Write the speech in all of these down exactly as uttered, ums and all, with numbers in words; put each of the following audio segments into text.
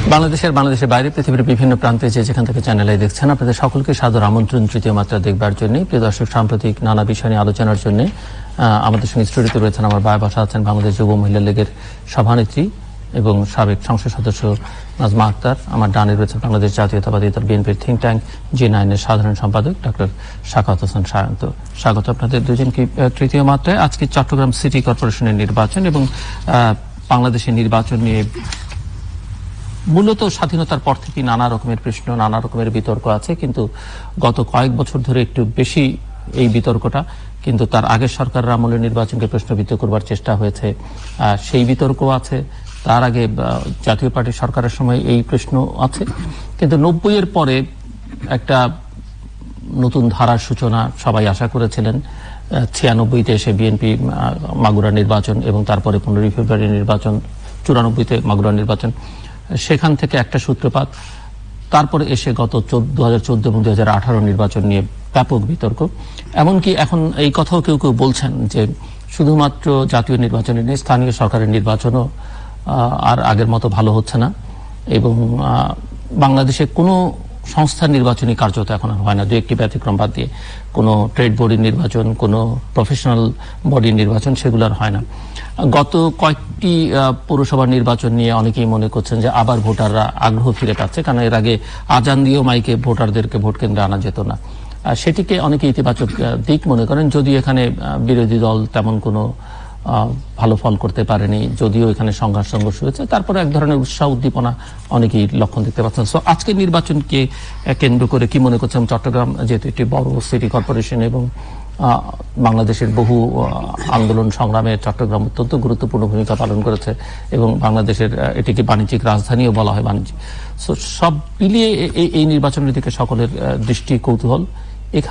বাংলাদেশের বাংলাদেশের বাইরে পৃথিবীর বিভিন্ন প্রান্তে যে যেখান থেকে চ্যানেলে দেখছেন আপনাদের সকলকে সাদর আমন্ত্রণ তৃতীয় মাত্রা দেখবার জন্য। প্রিয় দর্শক, সাম্প্রতিক নানা বিষয় নিয়ে আলোচনার জন্য আমাদের সঙ্গে স্টুডিওতে রয়েছেন আমার ভাই বাসা আছেন বাংলাদেশ যুব মহিলা লীগের সভানেত্রী এবং সাবেক সংসদ সদস্য নাজমা আক্তার। আমার ডানে রয়েছেন বাংলাদেশ জাতীয়তাবাদী দল বিএনপির থিঙ্ক ট্যাঙ্ক জি নাইনের সাধারণ সম্পাদক ডক্টর সাখাওয়াত হোসেন সায়ন্ত। স্বাগত আপনাদের দুজনকে তৃতীয় মাত্রায়। আজকে চট্টগ্রাম সিটি কর্পোরেশনের নির্বাচন এবং বাংলাদেশের নির্বাচন নিয়ে মূলত স্বাধীনতার পর থেকে নানা রকমের প্রশ্ন, নানা রকমের বিতর্ক আছে, কিন্তু গত কয়েক বছর ধরে একটু বেশি এই বিতর্কটা। কিন্তু তার আগের সরকারের আমলে নির্বাচনকে প্রশ্নবিদ্ধ করবার চেষ্টা হয়েছে, সেই বিতর্ক আছে। তার আগে জাতীয় পার্টি সরকারের সময় এই প্রশ্ন আছে, কিন্তু নব্বই এর পরে একটা নতুন ধারার সূচনা সবাই আশা করেছিলেন। ছিয়ানব্বইতে এসে বিএনপি মাগুরা নির্বাচন এবং তারপরে পনেরোই ফেব্রুয়ারি নির্বাচন, চুরানব্বইতে মাগুরা নির্বাচন, সেখান থেকে একটা সূত্রপাত। তারপরে এসে গত দু হাজার চোদ্দ এবং দু হাজার আঠারো নির্বাচন নিয়ে ব্যাপক বিতর্ক। এমনকি এখন এই কথাও কেউ কেউ বলছেন যে শুধুমাত্র জাতীয় নির্বাচনে নেই, স্থানীয় সরকারের নির্বাচনও আর আগের মতো ভালো হচ্ছে না এবং বাংলাদেশে কোনো সংস্থার নির্বাচনী কার্যত এখন আর হয় না, দু একটি ব্যতিক্রম বাদ দিয়ে। কোনো ট্রেড বডির নির্বাচন, কোনো প্রফেশনাল বডির নির্বাচন, সেগুলো আর হয় না। গত কয়েকটি পৌরসভা নির্বাচন নিয়ে অনেকেই মনে করছেন যে আবার ভোটাররা আগ্রহ ফিরে পাচ্ছে, কারণ এর আগে আজান দিয়েও মাইকে ভোটারদেরকে ভোট কেন্দ্রে আনা যেত না। সেটিকে অনেকে ইতিবাচক দিক মনে করেন, যদিও এখানে বিরোধী দল তেমন কোনো ভালো ফল করতে পারেনি, যদিও এখানে সংঘাত সংঘর্ষ হয়েছে, তারপরে এক ধরনের উৎসাহ উদ্দীপনা অনেকেই লক্ষণ দেখতে পাচ্ছেন। সো আজকের নির্বাচনকে কেন্দ্র করে কি মনে করছেন? চট্টগ্রাম যেহেতু একটি বড় সিটি কর্পোরেশন এবং বাংলাদেশের বহু আন্দোলন সংগ্রামে চট্টগ্রাম অত্যন্ত গুরুত্বপূর্ণ ভূমিকা পালন করেছে এবং বাংলাদেশের এটিকে বাণিজ্যিক রাজধানীও বলা হয়, বাণিজ্য। সো সব মিলিয়ে এই নির্বাচনের দিকে সকলের দৃষ্টি কৌতূহল। এখান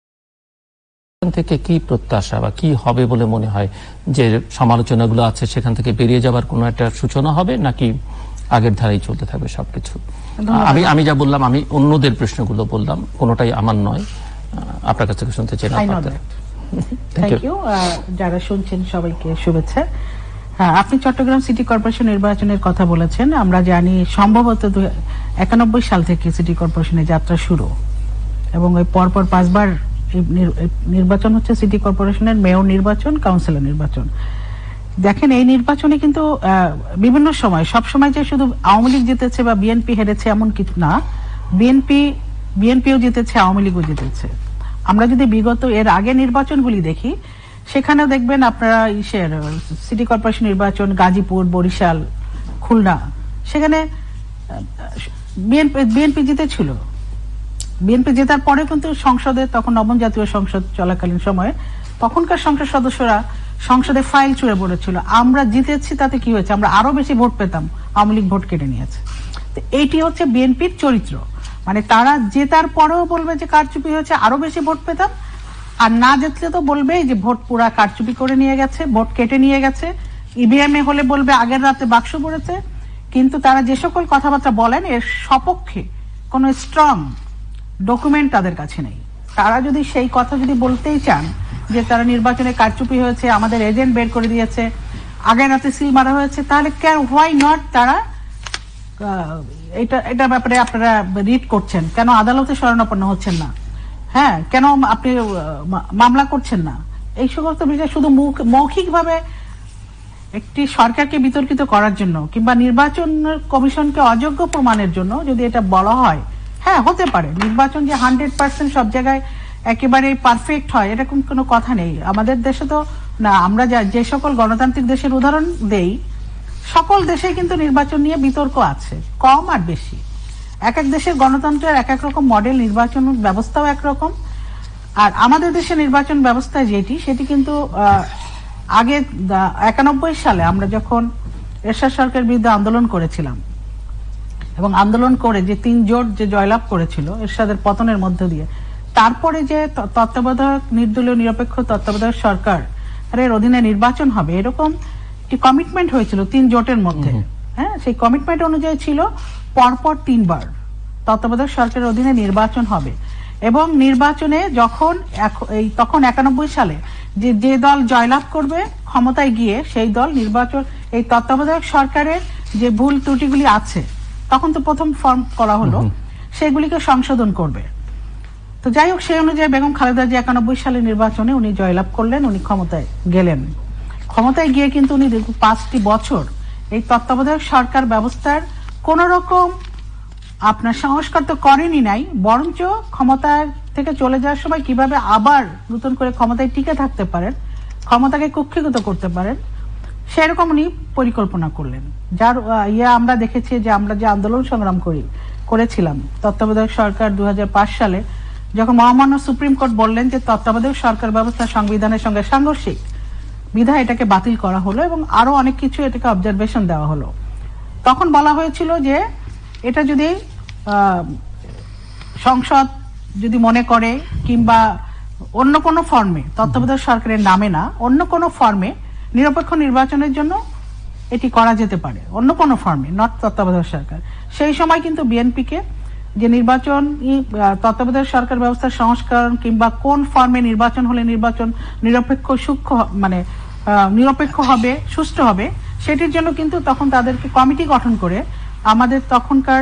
থেকে কি প্রত্যাশা বা কি হবে বলে মনে হয়? যে সমালোচনাগুলো আছে সেখান থেকে বেরিয়ে যাবার কোনো একটা সূচনা হবে, নাকি আগের ধারাই চলতে থাকবে সবকিছু? আমি আমি যা বললাম, আমি অন্যদের প্রশ্নগুলো বললাম, কোনোটাই আমার নয়। আপনার কাছে শুনতে চাই। Thank you. যারা শুনছেন সবাইকে শুভেচ্ছা। হ্যাঁ, আপনি চট্টগ্রাম সিটি কর্পোরেশন নির্বাচনের কথা বলেছেন। আমরা জানি সম্ভবত একানব্বই সাল থেকে সিটি কর্পোরেশনের যাত্রা শুরু এবং ওই পরপর পাঁচবার নির্বাচন হচ্ছে সিটি কর্পোরেশনের মেয়র নির্বাচন, কাউন্সিলর নির্বাচন। দেখেন, এই নির্বাচনে কিন্তু বিভিন্ন সময়, সব সময় যে শুধু আওয়ামী লীগ জিতেছে বা বিএনপি হেরেছে এমন কিছু না, বিএনপি বিএনপিও জিতেছে, আওয়ামী লীগও জিতেছে। আমরা যদি বিগত এর আগে নির্বাচনগুলি দেখি, সেখানেও দেখবেন আপনারা ইসের সিটি কর্পোরেশন নির্বাচন, গাজীপুর, বরিশাল, খুলনা, সেখানে বিএনপি বিএনপি জিতেছিল। বিএনপি জেতার পরে কিন্তু সংসদে, তখন নবম জাতীয় সংসদ চলাকালীন সময়ে তখনকার সংসদ সদস্যরা সংসদে ফাইল ছুঁড়ে পড়েছিল, আমরা জিতেছি তাতে কি হয়েছে, আমরা আরো বেশি ভোট পেতাম, আওয়ামী লীগ ভোট কেটে নিয়েছে। এইটি হচ্ছে বিএনপির চরিত্র, মানে তারা জেতার পরেও বলবে যে কারচুপি হয়েছে, আরো বেশি ভোট পেতাম, আর না জিতলে তো বলবে যে ভোট পুরা কারচুপি করে নিয়ে গেছে, ভোট কেটে নিয়ে গেছে। ইভিএম এ হলে বলবে আগের রাতে বাক্স পড়েছে। কিন্তু তারা যে সকল কথাবার্তা বলেন এর সপক্ষে কোনো স্ট্রং ডকুমেন্ট তাদের কাছে নেই। তারা যদি সেই কথা যদি বলতেই চান যে তারা নির্বাচনে কারচুপি হয়েছে, আমাদের এজেন্ট বের করে দিয়েছে, আগের রাতে সিল মারা হয়েছে, তাহলে কেন, হোয়াই নট তারা এটা এটা ব্যাপারে আপনারা রিড করছেন, কেন আদালতে শরণাপন্ন হচ্ছেন না, হ্যাঁ, কেন আপনি মামলা করছেন না? এই সমস্ত বিষয় শুধু মৌখিক ভাবে একটি সরকারকে বিতর্কিত করার জন্য কিংবা নির্বাচন কমিশনকে অযোগ্য প্রমাণের জন্য যদি এটা বলা হয়, হ্যাঁ হতে পারে নির্বাচন যে হান্ড্রেড পার্সেন্ট সব জায়গায় একেবারে পারফেক্ট হয় এরকম কোনো কথা নেই। আমাদের দেশে তো না, আমরা যে সকল গণতান্ত্রিক দেশের উদাহরণ দেই, সকল দেশে কিন্তু নির্বাচন নিয়ে বিতর্ক আছে, কম আর বেশি। এক এক দেশের গণতন্ত্রের এক এক রকম মডেল, নির্বাচন ব্যবস্থাও একরকম। আর আমাদের দেশের নির্বাচন ব্যবস্থা যেটি, সেটি কিন্তু আগে একানব্বই সালে আমরা যখন এরশাদ সরকারের বিরুদ্ধে আন্দোলন করেছিলাম এবং আন্দোলন করে যে তিন জোট যে জয়লাভ করেছিল এরশাদের পতনের মধ্য দিয়ে, তারপরে যে তত্ত্বাবধায়ক নির্দলীয় নিরপেক্ষ তত্ত্বাবধায়ক সরকার এর অধীনে নির্বাচন হবে, এরকম একটি কমিটমেন্ট হয়েছিল তিন জোটের মধ্যে। হ্যাঁ, সেই কমিটমেন্ট অনুযায়ী ছিল পরপর তিনবার তত্ত্বাবধায়ক সরকারের অধীনে নির্বাচন হবে এবং নির্বাচনে যখন এই তখন একানব্বই সালে যে যে দল জয়লাভ করবে ক্ষমতায় গিয়ে, সেই দল নির্বাচন এই তত্ত্বাবধায়ক সরকারের যে ভুল ত্রুটিগুলি আছে তখন তো প্রথম ফর্ম করা হলো, সেগুলিকে সংশোধন করবে। তো যাই হোক, সেই অনুযায়ী বেগম খালেদা জিয়া একানব্বই সালের নির্বাচনে উনি জয়লাভ করলেন, উনি ক্ষমতায় গেলেন। ক্ষমতায় গিয়ে কিন্তু উনি পাঁচটি বছর এই তত্ত্বাবধায়ক সরকার ব্যবস্থার কোন রকম আপনার সংস্কার তো করেনি নাই, বরঞ্চ ক্ষমতার থেকে চলে যাওয়ার সময় কিভাবে আবার নতুন করে ক্ষমতায় টিকে থাকতে পারেন, ক্ষমতাকে কুক্ষিগত করতে পারেন, সেরকম উনি পরিকল্পনা করলেন। যার ইয়ে আমরা দেখেছি যে আমরা যে আন্দোলন সংগ্রাম করি করেছিলাম তত্ত্বাবধায়ক সরকার দু হাজার পাঁচ সালে, যখন মহামান্য সুপ্রিম কোর্ট বললেন যে তত্ত্বাবধায়ক সরকার ব্যবস্থা সংবিধানের সঙ্গে সাংঘর্ষিক, বিধায় এটাকে বাতিল করা হলো এবং আরো অনেক কিছু এটাকে অবজারভেশন দেওয়া হলো। তখন বলা হয়েছিল যে এটা যদি সংসদ যদি মনে করে কিংবা অন্য কোনো ফর্মে, তত্ত্বাবধায়ক সরকারের নামে না, অন্য কোনো ফর্মে নিরপেক্ষ নির্বাচনের জন্য এটি করা যেতে পারে, অন্য কোনো ফর্মে, নট তত্ত্বাবধায়ক সরকার। সেই সময় কিন্তু বিএনপিকে যে নির্বাচন তত্ত্বাবধায়ক সরকার ব্যবস্থার সংস্করণ কিংবা কোন ফর্মে নির্বাচন হলে নির্বাচন নিরপেক্ষ সূক্ষ্ম মানে নিরপেক্ষ হবে, সুষ্ঠু হবে, সেটির জন্য কিন্তু তখন তাদেরকে কমিটি গঠন করে আমাদের তখনকার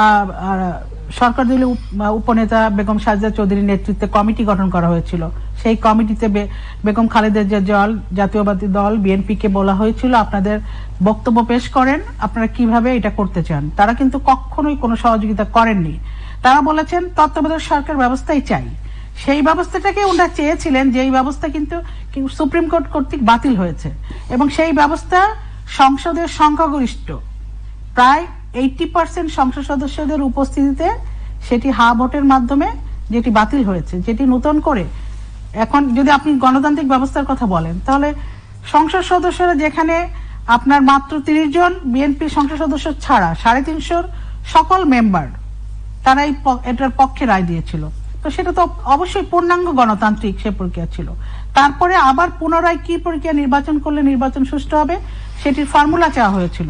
সরকার দলীয় উপনেতা বেগম সাজেদা চৌধুরীর নেতৃত্বে কমিটি গঠন করা হয়েছিল। সেই কমিটিতে বেগম খালেদা জিয়া দল, জাতীয়বাদী দল, বিএনপিকে বলা হয়েছিল আপনাদের বক্তব্য পেশ করেন, আপনারা কিভাবে এটা করতে চান। তারা কিন্তু কখনোই কোনো সহযোগিতা করেননি। তারা বলেছেন তত্ত্বাবধায়ক সরকার ব্যবস্থাই চাই। সেই ব্যবস্থাটাকে ওনারা চেয়েছিলেন, যে এই ব্যবস্থা কিন্তু সুপ্রিম কোর্ট কর্তৃক বাতিল হয়েছে এবং সেই ব্যবস্থা সংসদের সংখ্যাগরিষ্ঠ প্রায় এইটি পার্সেন্ট সংসদ সদস্যদের উপস্থিতিতে সেটি হা ভোটের মাধ্যমে যেটি বাতিল হয়েছে, যেটি নতুন করে এখন যদি আপনি গণতান্ত্রিক ব্যবস্থার কথা বলেন, তাহলে সংসদ সদস্যরা যেখানে আপনার মাত্র তিরিশ জন বিএনপি সংসদ সদস্য ছাড়া সাড়ে তিনশোর সকল মেম্বার তারা এই এটার পক্ষে রায় দিয়েছিল। তো সেটা তো অবশ্যই পূর্ণাঙ্গ গণতান্ত্রিক সে প্রক্রিয়া ছিল। তারপরে আবার পুনরায় কি প্রক্রিয়া নির্বাচন করলে নির্বাচন সুষ্ঠু হবে সেটির ফর্মুলা চাওয়া হয়েছিল।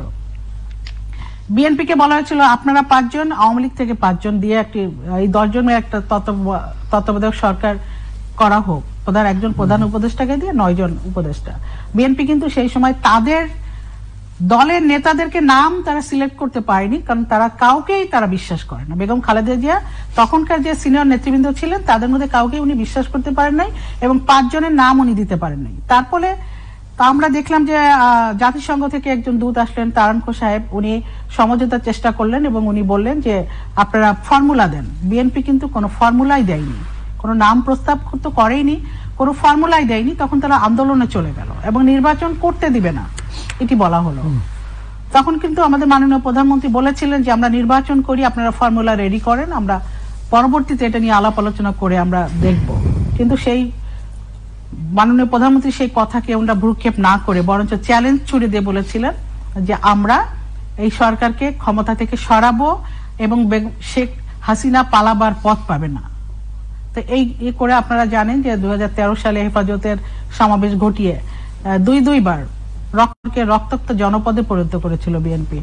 বিএনপি কে বলা হয়েছিল আপনারা পাঁচজন, আওয়ামী লীগ থেকে পাঁচজন দিয়ে একটি এই দশ জনের একটা তত্ত্বাবধায়ক সরকার করা হোক, প্রধান একজন প্রধান উপদেষ্টাকে দিয়ে নয় জন উপদেষ্টা। বিএনপি কিন্তু সেই সময় তাদের দলের নেতাদেরকে নাম তারা সিলেক্ট করতে পারেনি, কারণ তারা কাউকেই তারা বিশ্বাস করে না। বেগম খালেদা জিয়া তখনকার যে সিনিয়র নেতৃবৃন্দ ছিলেন তাদের মধ্যে কাউকে উনি বিশ্বাস করতে পারেন নাই এবং পাঁচজনের নাম উনি দিতে পারেন নাই। তারপরে আমরা দেখলাম যে জাতিসংঘ থেকে একজন দূত আসলেন, তারানকো সাহেব, উনি সমঝোতার চেষ্টা করলেন এবং উনি বললেন যে আপনারা ফর্মুলা দেন। বিএনপি কিন্তু কোনো ফর্মুলাই দেয়নি, কোনো নাম প্রস্তাব তো করেইনি, কোনো ফর্মুলাই দেয়নি। তখন তারা আন্দোলনে চলে গেল এবং নির্বাচন করতে দিবে না এটি বলা হলো। তখন কিন্তু আমাদের মাননীয় প্রধানমন্ত্রী বলেছিলেন যে আমরা নির্বাচন করি, আপনারা ফর্মুলা রেডি করেন, আমরা পরবর্তীতে এটা নিয়ে আলাপ আলোচনা করে আমরা দেখব। কিন্তু সেই মাননীয় প্রধানমন্ত্রী সেই কথাকে ওনারা ভ্রুক্ষেপ না করে বরঞ্চ চ্যালেঞ্জ ছুড়ে দিয়ে বলেছিলেন যে আমরা এই সরকারকে ক্ষমতা থেকে সরাবো এবং শেখ হাসিনা পালাবার পথ পাবে না। তো এই করে আপনারা জানেন যে দুই হাজার তেরো সালে হেফাজতের সমাবেশ ঘটিয়ে দুই দুইবার রক্তকে রক্তাক্ত জনপদে পরিণত করেছিল বিএনপি।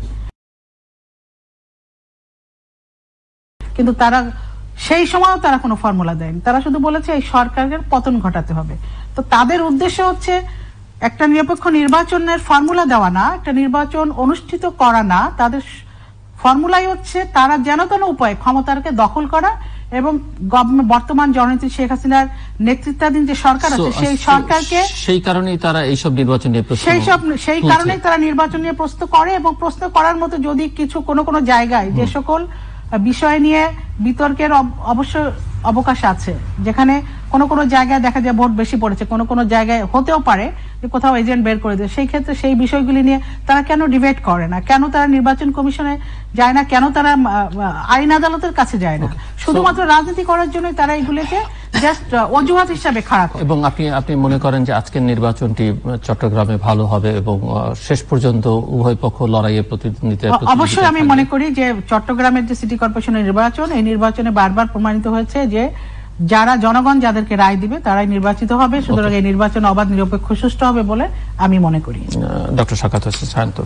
কিন্তু তারা সেই সময়ও তারা কোনো ফর্মুলা দেয়নি, তারা শুধু বলেছে এই সরকারের পতন ঘটাতে হবে। তো তাদের উদ্দেশ্য হচ্ছে একটা নিরপেক্ষ নির্বাচনের ফর্মুলা দেওয়া না, একটা নির্বাচন অনুষ্ঠিত করা না, তাদের ফর্মুলাই হচ্ছে তারা যেন তেন উপায়ে ক্ষমতাকে দখল করা এবং বর্তমান জননেত্রী শেখ হাসিনার নেতৃত্বাধীন যে সরকার আছে সেই সরকারকে, সেই কারণেই তারা এইসব নির্বাচন নিয়ে প্রশ্ন সেই সব সেই কারণেই তারা নির্বাচন নিয়ে প্রশ্ন করে এবং প্রশ্ন করার মতো যদি কিছু কোনো কোনো জায়গায় যে সকল বিষয় নিয়ে বিতর্কের অবশ্য অবকাশ আছে, যেখানে কোনো কোনো জায়গায় দেখা যায় ভোট বেশি পড়েছে, কোনো কোনো জায়গায় হতেও পারে যে কোথাও এজেন্ট বের করে দেয়, সেই ক্ষেত্রে সেই বিষয়গুলি নিয়ে তারা কেন ডিবেট করে না, কেন তারা নির্বাচন কমিশনে যায় না, কেন তারা আইন আদালতের কাছে যায় না, শুধুমাত্র রাজনীতি করার জন্য তারা এগুলিকে জাস্ট অজুহাত হিসাবে খাড়া করে। এবং আপনি আপনি মনে করেন যে আজকের নির্বাচনটি চট্টগ্রামে ভালো হবে এবং শেষ পর্যন্ত উভয় পক্ষ লড়াইয়ে প্রতিদ্বন্দ্বিতা? অবশ্যই আমি মনে করি যে চট্টগ্রামের যে সিটি কর্পোরেশনের নির্বাচন, এই নির্বাচনে বারবার প্রমাণিত হয়েছে যে যারা জনগণ যাদেরকে রায় দিবে তারাই নির্বাচিত হবে, সুতরাং এই নির্বাচন অবাধ নিরপেক্ষ সুষ্ঠু হবে বলে আমি মনে করি। ডক্টর সাকাত হোসেন সায়ন্ত,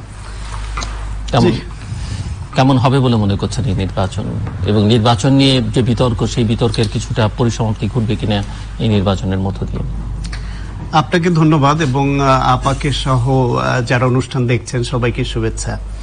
কেমন হবে বলে মনে করছেন এই নির্বাচন এবং নির্বাচন নিয়ে যে বিতর্ক, সেই বিতর্কের কিছুটা পরিসমাপ্তি ঘটবে কিনা এই নির্বাচনের মধ্য দিয়ে? আপনাকে ধন্যবাদ এবং আপাকে সহ যারা অনুষ্ঠান দেখছেন সবাইকে শুভেচ্ছা।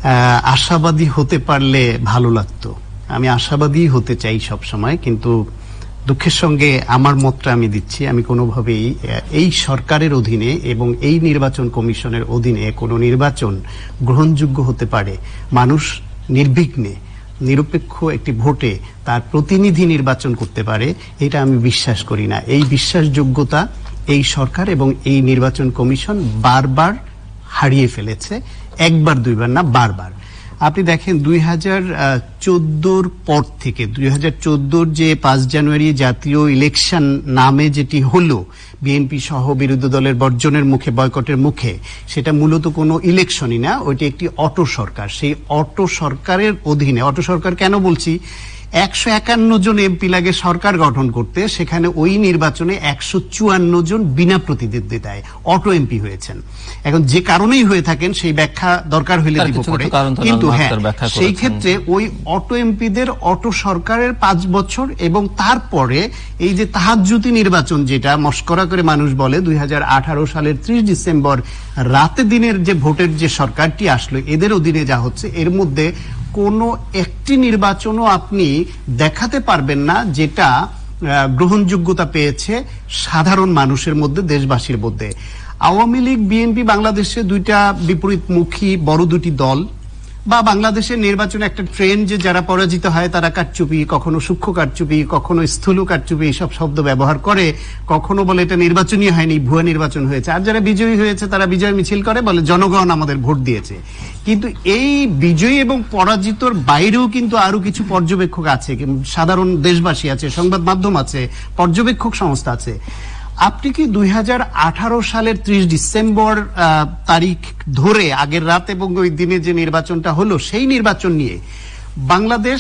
আশাবাদী হতে পারলে ভালো লাগতো। আমি আশাবাদী হতে চাই সব সময়, কিন্তু দুঃখের সঙ্গে আমার মতটা আমি দিচ্ছি, আমি কোনোভাবেই এই সরকারের অধীনে এবং এই নির্বাচন কমিশনের অধীনে কোনো নির্বাচন গ্রহণযোগ্য হতে পারে, মানুষ নির্বিঘ্নে নিরপেক্ষ একটি ভোটে তার প্রতিনিধি নির্বাচন করতে পারে, এটা আমি বিশ্বাস করি না। এই বিশ্বাসযোগ্যতা এই সরকার এবং এই নির্বাচন কমিশন বারবার হারিয়ে ফেলেছে, একবার দুইবার না, বারবার। আপনি দেখেন দুই হাজার চোদ্দোর পর থেকে দুই হাজার চোদ্দোর যে পাঁচ জানুয়ারি জাতীয় ইলেকশন নামে যেটি হলো বিএনপি সহ বিরোধী দলের বর্জনের মুখে, বয়কটের মুখে, সেটা মূলত কোনো ইলেকশনই না, ওইটি একটি অটো সরকার। সেই অটো সরকারের অধীনে, অটো সরকার কেন বলছি, একশো একান্ন জন এমপি লাগে সরকার গঠন করতে, সেখানে ওই নির্বাচনে একশো চুয়ান্ন জন বিনা প্রতিদ্বন্দ্বিতায় অটো এমপি হয়েছেন। এখন যে কারণেই হয়ে থাকেন সেই ব্যাখ্যা দরকার হইলে দিব পরে, কিন্তু হ্যাঁ সেই ক্ষেত্রে ওই অটো এমপিদের অটো সরকারের পাঁচ বছর এবং তারপরে এই যে তাহাজ্জুদি নির্বাচন যেটা মস্করা করে মানুষ বলে, দুই হাজার আঠারো সালের ত্রিশ ডিসেম্বর রাতে দিনের যে ভোটের যে সরকারটি আসলো এদের অধীনে যা হচ্ছে, এর মধ্যে কোনো একটি নির্বাচনও আপনি দেখাতে পারবেন না যেটা গ্রহণযোগ্যতা পেয়েছে সাধারণ মানুষের মধ্যে, দেশবাসীর মধ্যে। আওয়ামী লীগ, বিএনপি বাংলাদেশে দুইটা বিপরীতমুখী বড় দুটি দল, বা বাংলাদেশের নির্বাচনে একটা ট্রেন্ড যে যারা পরাজিত হয় তারা কারচুপি, কখনো সূক্ষ্ম কারচুপি, কখনো স্থূল কারচুপি এইসব শব্দ ব্যবহার করে, কখনো বলে এটা নির্বাচনই হয়নি, ভুয়া নির্বাচন হয়েছে। আর যারা বিজয়ী হয়েছে তারা বিজয় মিছিল করে, বলে জনগণ আমাদের ভোট দিয়েছে। কিন্তু এই বিজয়ী এবং পরাজিতর বাইরেও কিন্তু আরো কিছু পর্যবেক্ষক আছে, সাধারণ দেশবাসী আছে, সংবাদ মাধ্যম আছে, পর্যবেক্ষক সংস্থা আছে। আপনি কি দুই হাজার আঠারো সালের ত্রিশ ডিসেম্বর তারিখ ধরে আগের রাত এবং ওই দিনে যে নির্বাচনটা হলো সেই নির্বাচন নিয়ে বাংলাদেশ,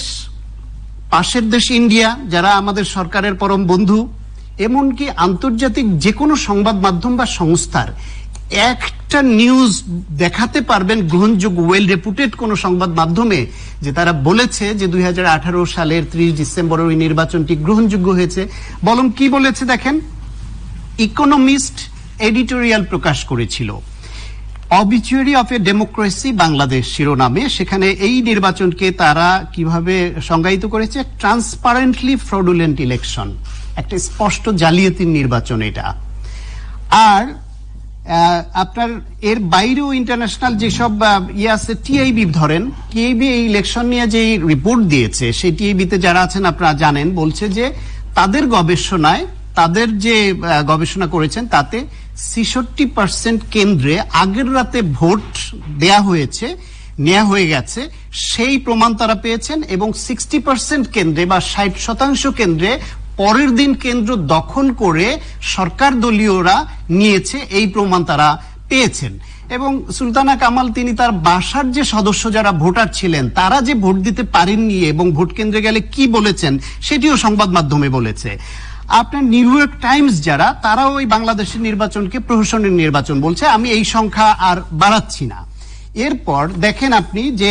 পাশের দেশ ইন্ডিয়া, যারা আমাদের সরকারের পরম বন্ধু, এমনকি আন্তর্জাতিক যে কোনো সংবাদ মাধ্যম বা সংস্থার একটা নিউজ দেখাতে পারবেন গ্রহণযোগ্য, ওয়েল রেপুটেড কোন সংবাদ মাধ্যমে, যে তারা বলেছে যে দুই হাজার আঠারো সালের ত্রিশ ডিসেম্বর ওই নির্বাচনটি গ্রহণযোগ্য হয়েছে? বলুন কি বলেছে দেখেন। ইকোনমিস্ট এডিটোরিয়াল প্রকাশ করেছিল, obituary of a democracy Bangladesh শিরোনামে। সেখানে এই নির্বাচনকে তারা কিভাবে সংজ্ঞায়িত করেছে, ট্রান্সপারেন্টলি ফ্রডুলেন্ট ইলেকশন, একটা স্পষ্ট জালিয়াতির নির্বাচন এটা। আর আপনার এর বাইরেও ইন্টারন্যাশনাল যেসব ইয়ে আছে, টিআইবি ধরেন, টিআইবি এই ইলেকশন নিয়ে যে রিপোর্ট দিয়েছে, সেই টিআইবিতে যারা আছেন আপনারা জানেন, বলছে যে তাদের গবেষণায়, তাদের যে গবেষণা করেছেন তাতে ছেষট্টি পার্সেন্ট কেন্দ্রে আগের রাতে ভোট দেয়া হয়েছে, নেওয়া হয়ে গেছে, সেই প্রমাণ তারা পেয়েছেন। এবং সিক্সটি পার্সেন্ট কেন্দ্রে বা ষাট শতাংশ কেন্দ্রে পরের দিন কেন্দ্র দখল করে সরকার দলীয়রা নিয়েছে, এই প্রমাণ তারা পেয়েছেন। এবং সুলতানা কামাল তিনি তার বাসার যে সদস্য যারা ভোটার ছিলেন তারা যে ভোট দিতে পারেননি এবং ভোট কেন্দ্রে গেলে কি বলেছেন সেটিও সংবাদ মাধ্যমে বলেছে। আপনার নিউ ইয়র্ক টাইমস যারা, তারাও ওই বাংলাদেশের নির্বাচনকে প্রহসনের নির্বাচন বলছে। আমি এই সংখ্যা আর বাড়াচ্ছি না। এরপর দেখেন আপনি যে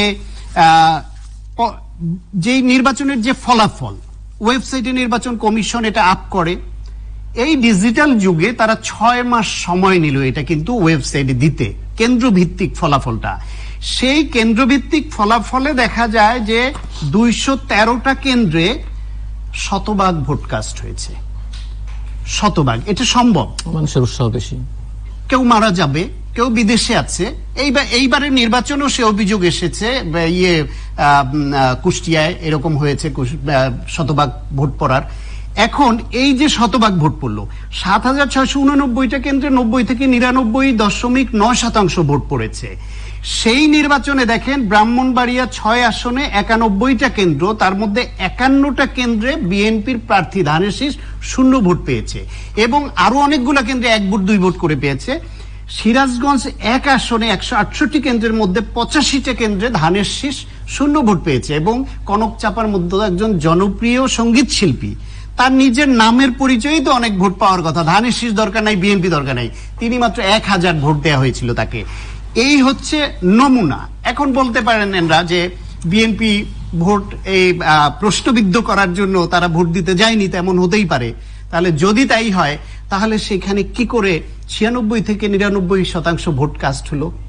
যে নির্বাচনের যে ফলাফল ওয়েবসাইটে নির্বাচন কমিশন এটা আপ করে, এই ডিজিটাল যুগে তারা ছয় মাস সময় নিল এটা কিন্তু ওয়েবসাইটে দিতে, কেন্দ্রভিত্তিক ফলাফলটা। সেই কেন্দ্রভিত্তিক ফলাফলে দেখা যায় যে দুইশো তেরোটা কেন্দ্রে শতভাগ ভোটকাস্ট হয়েছে, শতভাগ। এটা সম্ভব, মানুষের উৎসাহ বেশি, কেউ মারা যাবে, কেউ বিদেশে আছে। এইবার এইবারের নির্বাচনেও সে অভিযোগ এসেছে, ইয়ে কুষ্টিয়ায় এরকম হয়েছে শতভাগ ভোট পড়ার। এখন এই যে শতভাগ ভোট পড়লো, সাত হাজার ছয়শো উননব্বইটা কেন্দ্রে নব্বই থেকে নিরানব্বই দশমিক নয় শতাংশ ভোট পড়েছে। সেই নির্বাচনে দেখেন ব্রাহ্মণবাড়িয়া ছয় আসনে একানব্বইটা কেন্দ্র, তার মধ্যে একান্নটা কেন্দ্রে বিএনপির প্রার্থী ধানের শীষ শূন্য ভোট পেয়েছে এবং আরো অনেকগুলো কেন্দ্রে এক ভোট দুই ভোট করে পেয়েছে। সিরাজগঞ্জ এক আসনে একশো আটষট্টি কেন্দ্রের মধ্যে পঁচাশিটা কেন্দ্রে ধানের শীষ শূন্য ভোট পেয়েছে এবং কনক চাপার মধ্যে একজন জনপ্রিয় সঙ্গীত শিল্পী, তার নিজের নামের পরিচয়ই তো অনেক ভোট পাওয়ার কথা, ধানের শীষ দরকার নাই, বিএনপি দরকার নাই, তিনি মাত্র এক হাজার ভোট দেওয়া হয়েছিল তাকে। এই হচ্ছে নমুনা। এখন বলতে পারেন এনরা যে বিএনপি ভোট এই প্রশ্নবিদ্ধ করার জন্য তারা ভোট দিতে যায়নি, তেমন হতেই পারে। তাহলে যদি তাই হয় তাহলে সেখানে কি করে ছিয়ানব্বই থেকে নিরানব্বই শতাংশ ভোট কাস্ট হলো?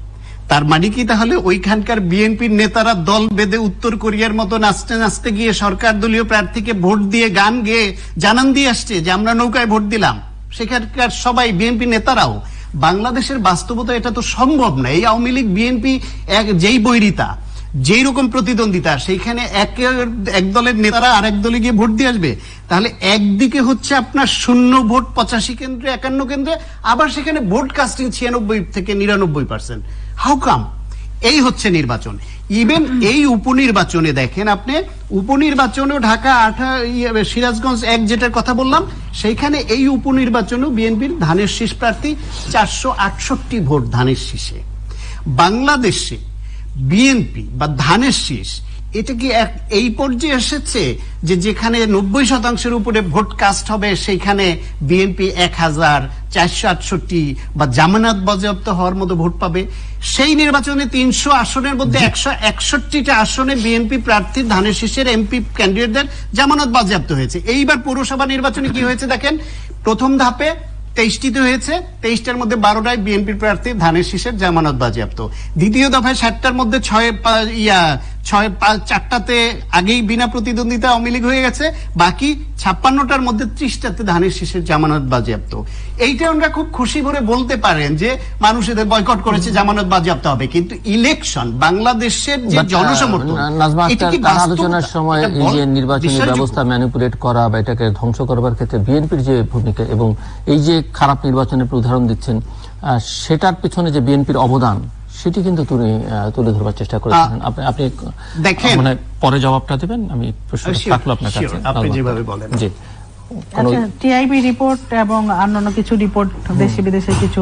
তার মানে কি তাহলে ওইখানকার বিএনপির নেতারা দল বেঁধে উত্তর কোরিয়ার মতো নাচতে নাচতে গিয়ে সরকার দলীয় প্রার্থীকে ভোট দিয়ে গান গেয়ে জানান দিয়ে আসছে যে আমরা নৌকায় ভোট দিলাম? সেখানকার সবাই বিএনপি নেতারাও। বাংলাদেশের বাস্তবতা এটা তো সম্ভব না। এই আওয়ামী লীগ বিএনপি এক যেই বৈরিতা, যেই রকম প্রতিদ্বন্দ্বিতা, সেইখানে এক এক দলের নেতারা আরেক দলে গিয়ে ভোট দিয়ে আসবে। তাহলে একদিকে হচ্ছে আপনার শূন্য ভোট পঁচাশি কেন্দ্রে, একান্ন কেন্দ্রে, আবার সেখানে ভোট কাস্টিং ছিয়ানব্বই থেকে নিরানব্বই পার্সেন্ট। How come? এই হচ্ছে নির্বাচন। ইভেন এই উপনির্বাচনে দেখেন আপনি, উপনির্বাচনেও ঢাকা আঠা সিরাজগঞ্জ এক যেটার কথা বললাম, সেইখানে এই উপনির্বাচনেও বিএনপির ধানের শীষ প্রার্থী চারশো আটষট্টি ভোট ধানের শীষে। বাংলাদেশে বিএনপি বা ধানের শীষ এটা কি এই পর্যায়ে এসেছে যে যেখানে নব্বই শতাংশের উপরে ভোট কাস্ট হবে সেইখানে বিএনপি এক হাজার চারশো আটষট্টি বা জামানত বাজেয়াপ্ত হওয়ার মতো ভোট পাবে? সেই নির্বাচনে তিনশো আসনের মধ্যে একশো একষট্টিটা আসনে বিএনপি প্রার্থী ধানের শীষের এমপি ক্যান্ডিডেটদের জামানত বাজেয়াপ্ত হয়েছে। এইবার পৌরসভা নির্বাচনে কি হয়েছে দেখেন, প্রথম ধাপে তেইশটিতে হয়েছে, তেইশটার মধ্যে বারোটায় বিএনপি প্রার্থী ধানের শীষের জামানত বাজেয়াপ্ত। দ্বিতীয় দফায় ষাটটার মধ্যে ছয় ইয়া ছয় চারটাতে আগেই বিনা প্রতিদ্বন্দ্বিতা আওয়ামী লীগ হয়ে গেছে, বাকি ছাপ্পান্নটার মধ্যে ত্রিশটাতে ধানের শীষের জামানত বাজেয়াপ্ত। এইটা আমরা খুব খুশি ভরে বলতে পারেন যে মানুষ এদের বয়কট করেছে, জামানত বাজেয়াপ্ত হবে। কিন্তু ইলেকশন বাংলাদেশের যে জনসমর্থন, আলোচনার সময় এই যে নির্বাচনী ব্যবস্থা ম্যানিপুলেট করা বা এটাকে ধ্বংস করবার ক্ষেত্রে বিএনপির যে ভূমিকা এবং এই যে খারাপ নির্বাচনের উদাহরণ দিচ্ছেন, সেটার পিছনে যে বিএনপির অবদান সেটি কিন্তু তুমি তুলে ধরবার চেষ্টা করেছেন। আপনি দেখেন, মানে পরে জবাবটা দেবেন, আমি প্রশ্ন রাখলো আপনার কাছে, আপনি যেভাবে বলেন। জি, আচ্ছা, টিআইবি রিপোর্ট এবং অন্যান্য কিছু রিপোর্ট, দেশি বিদেশে কিছু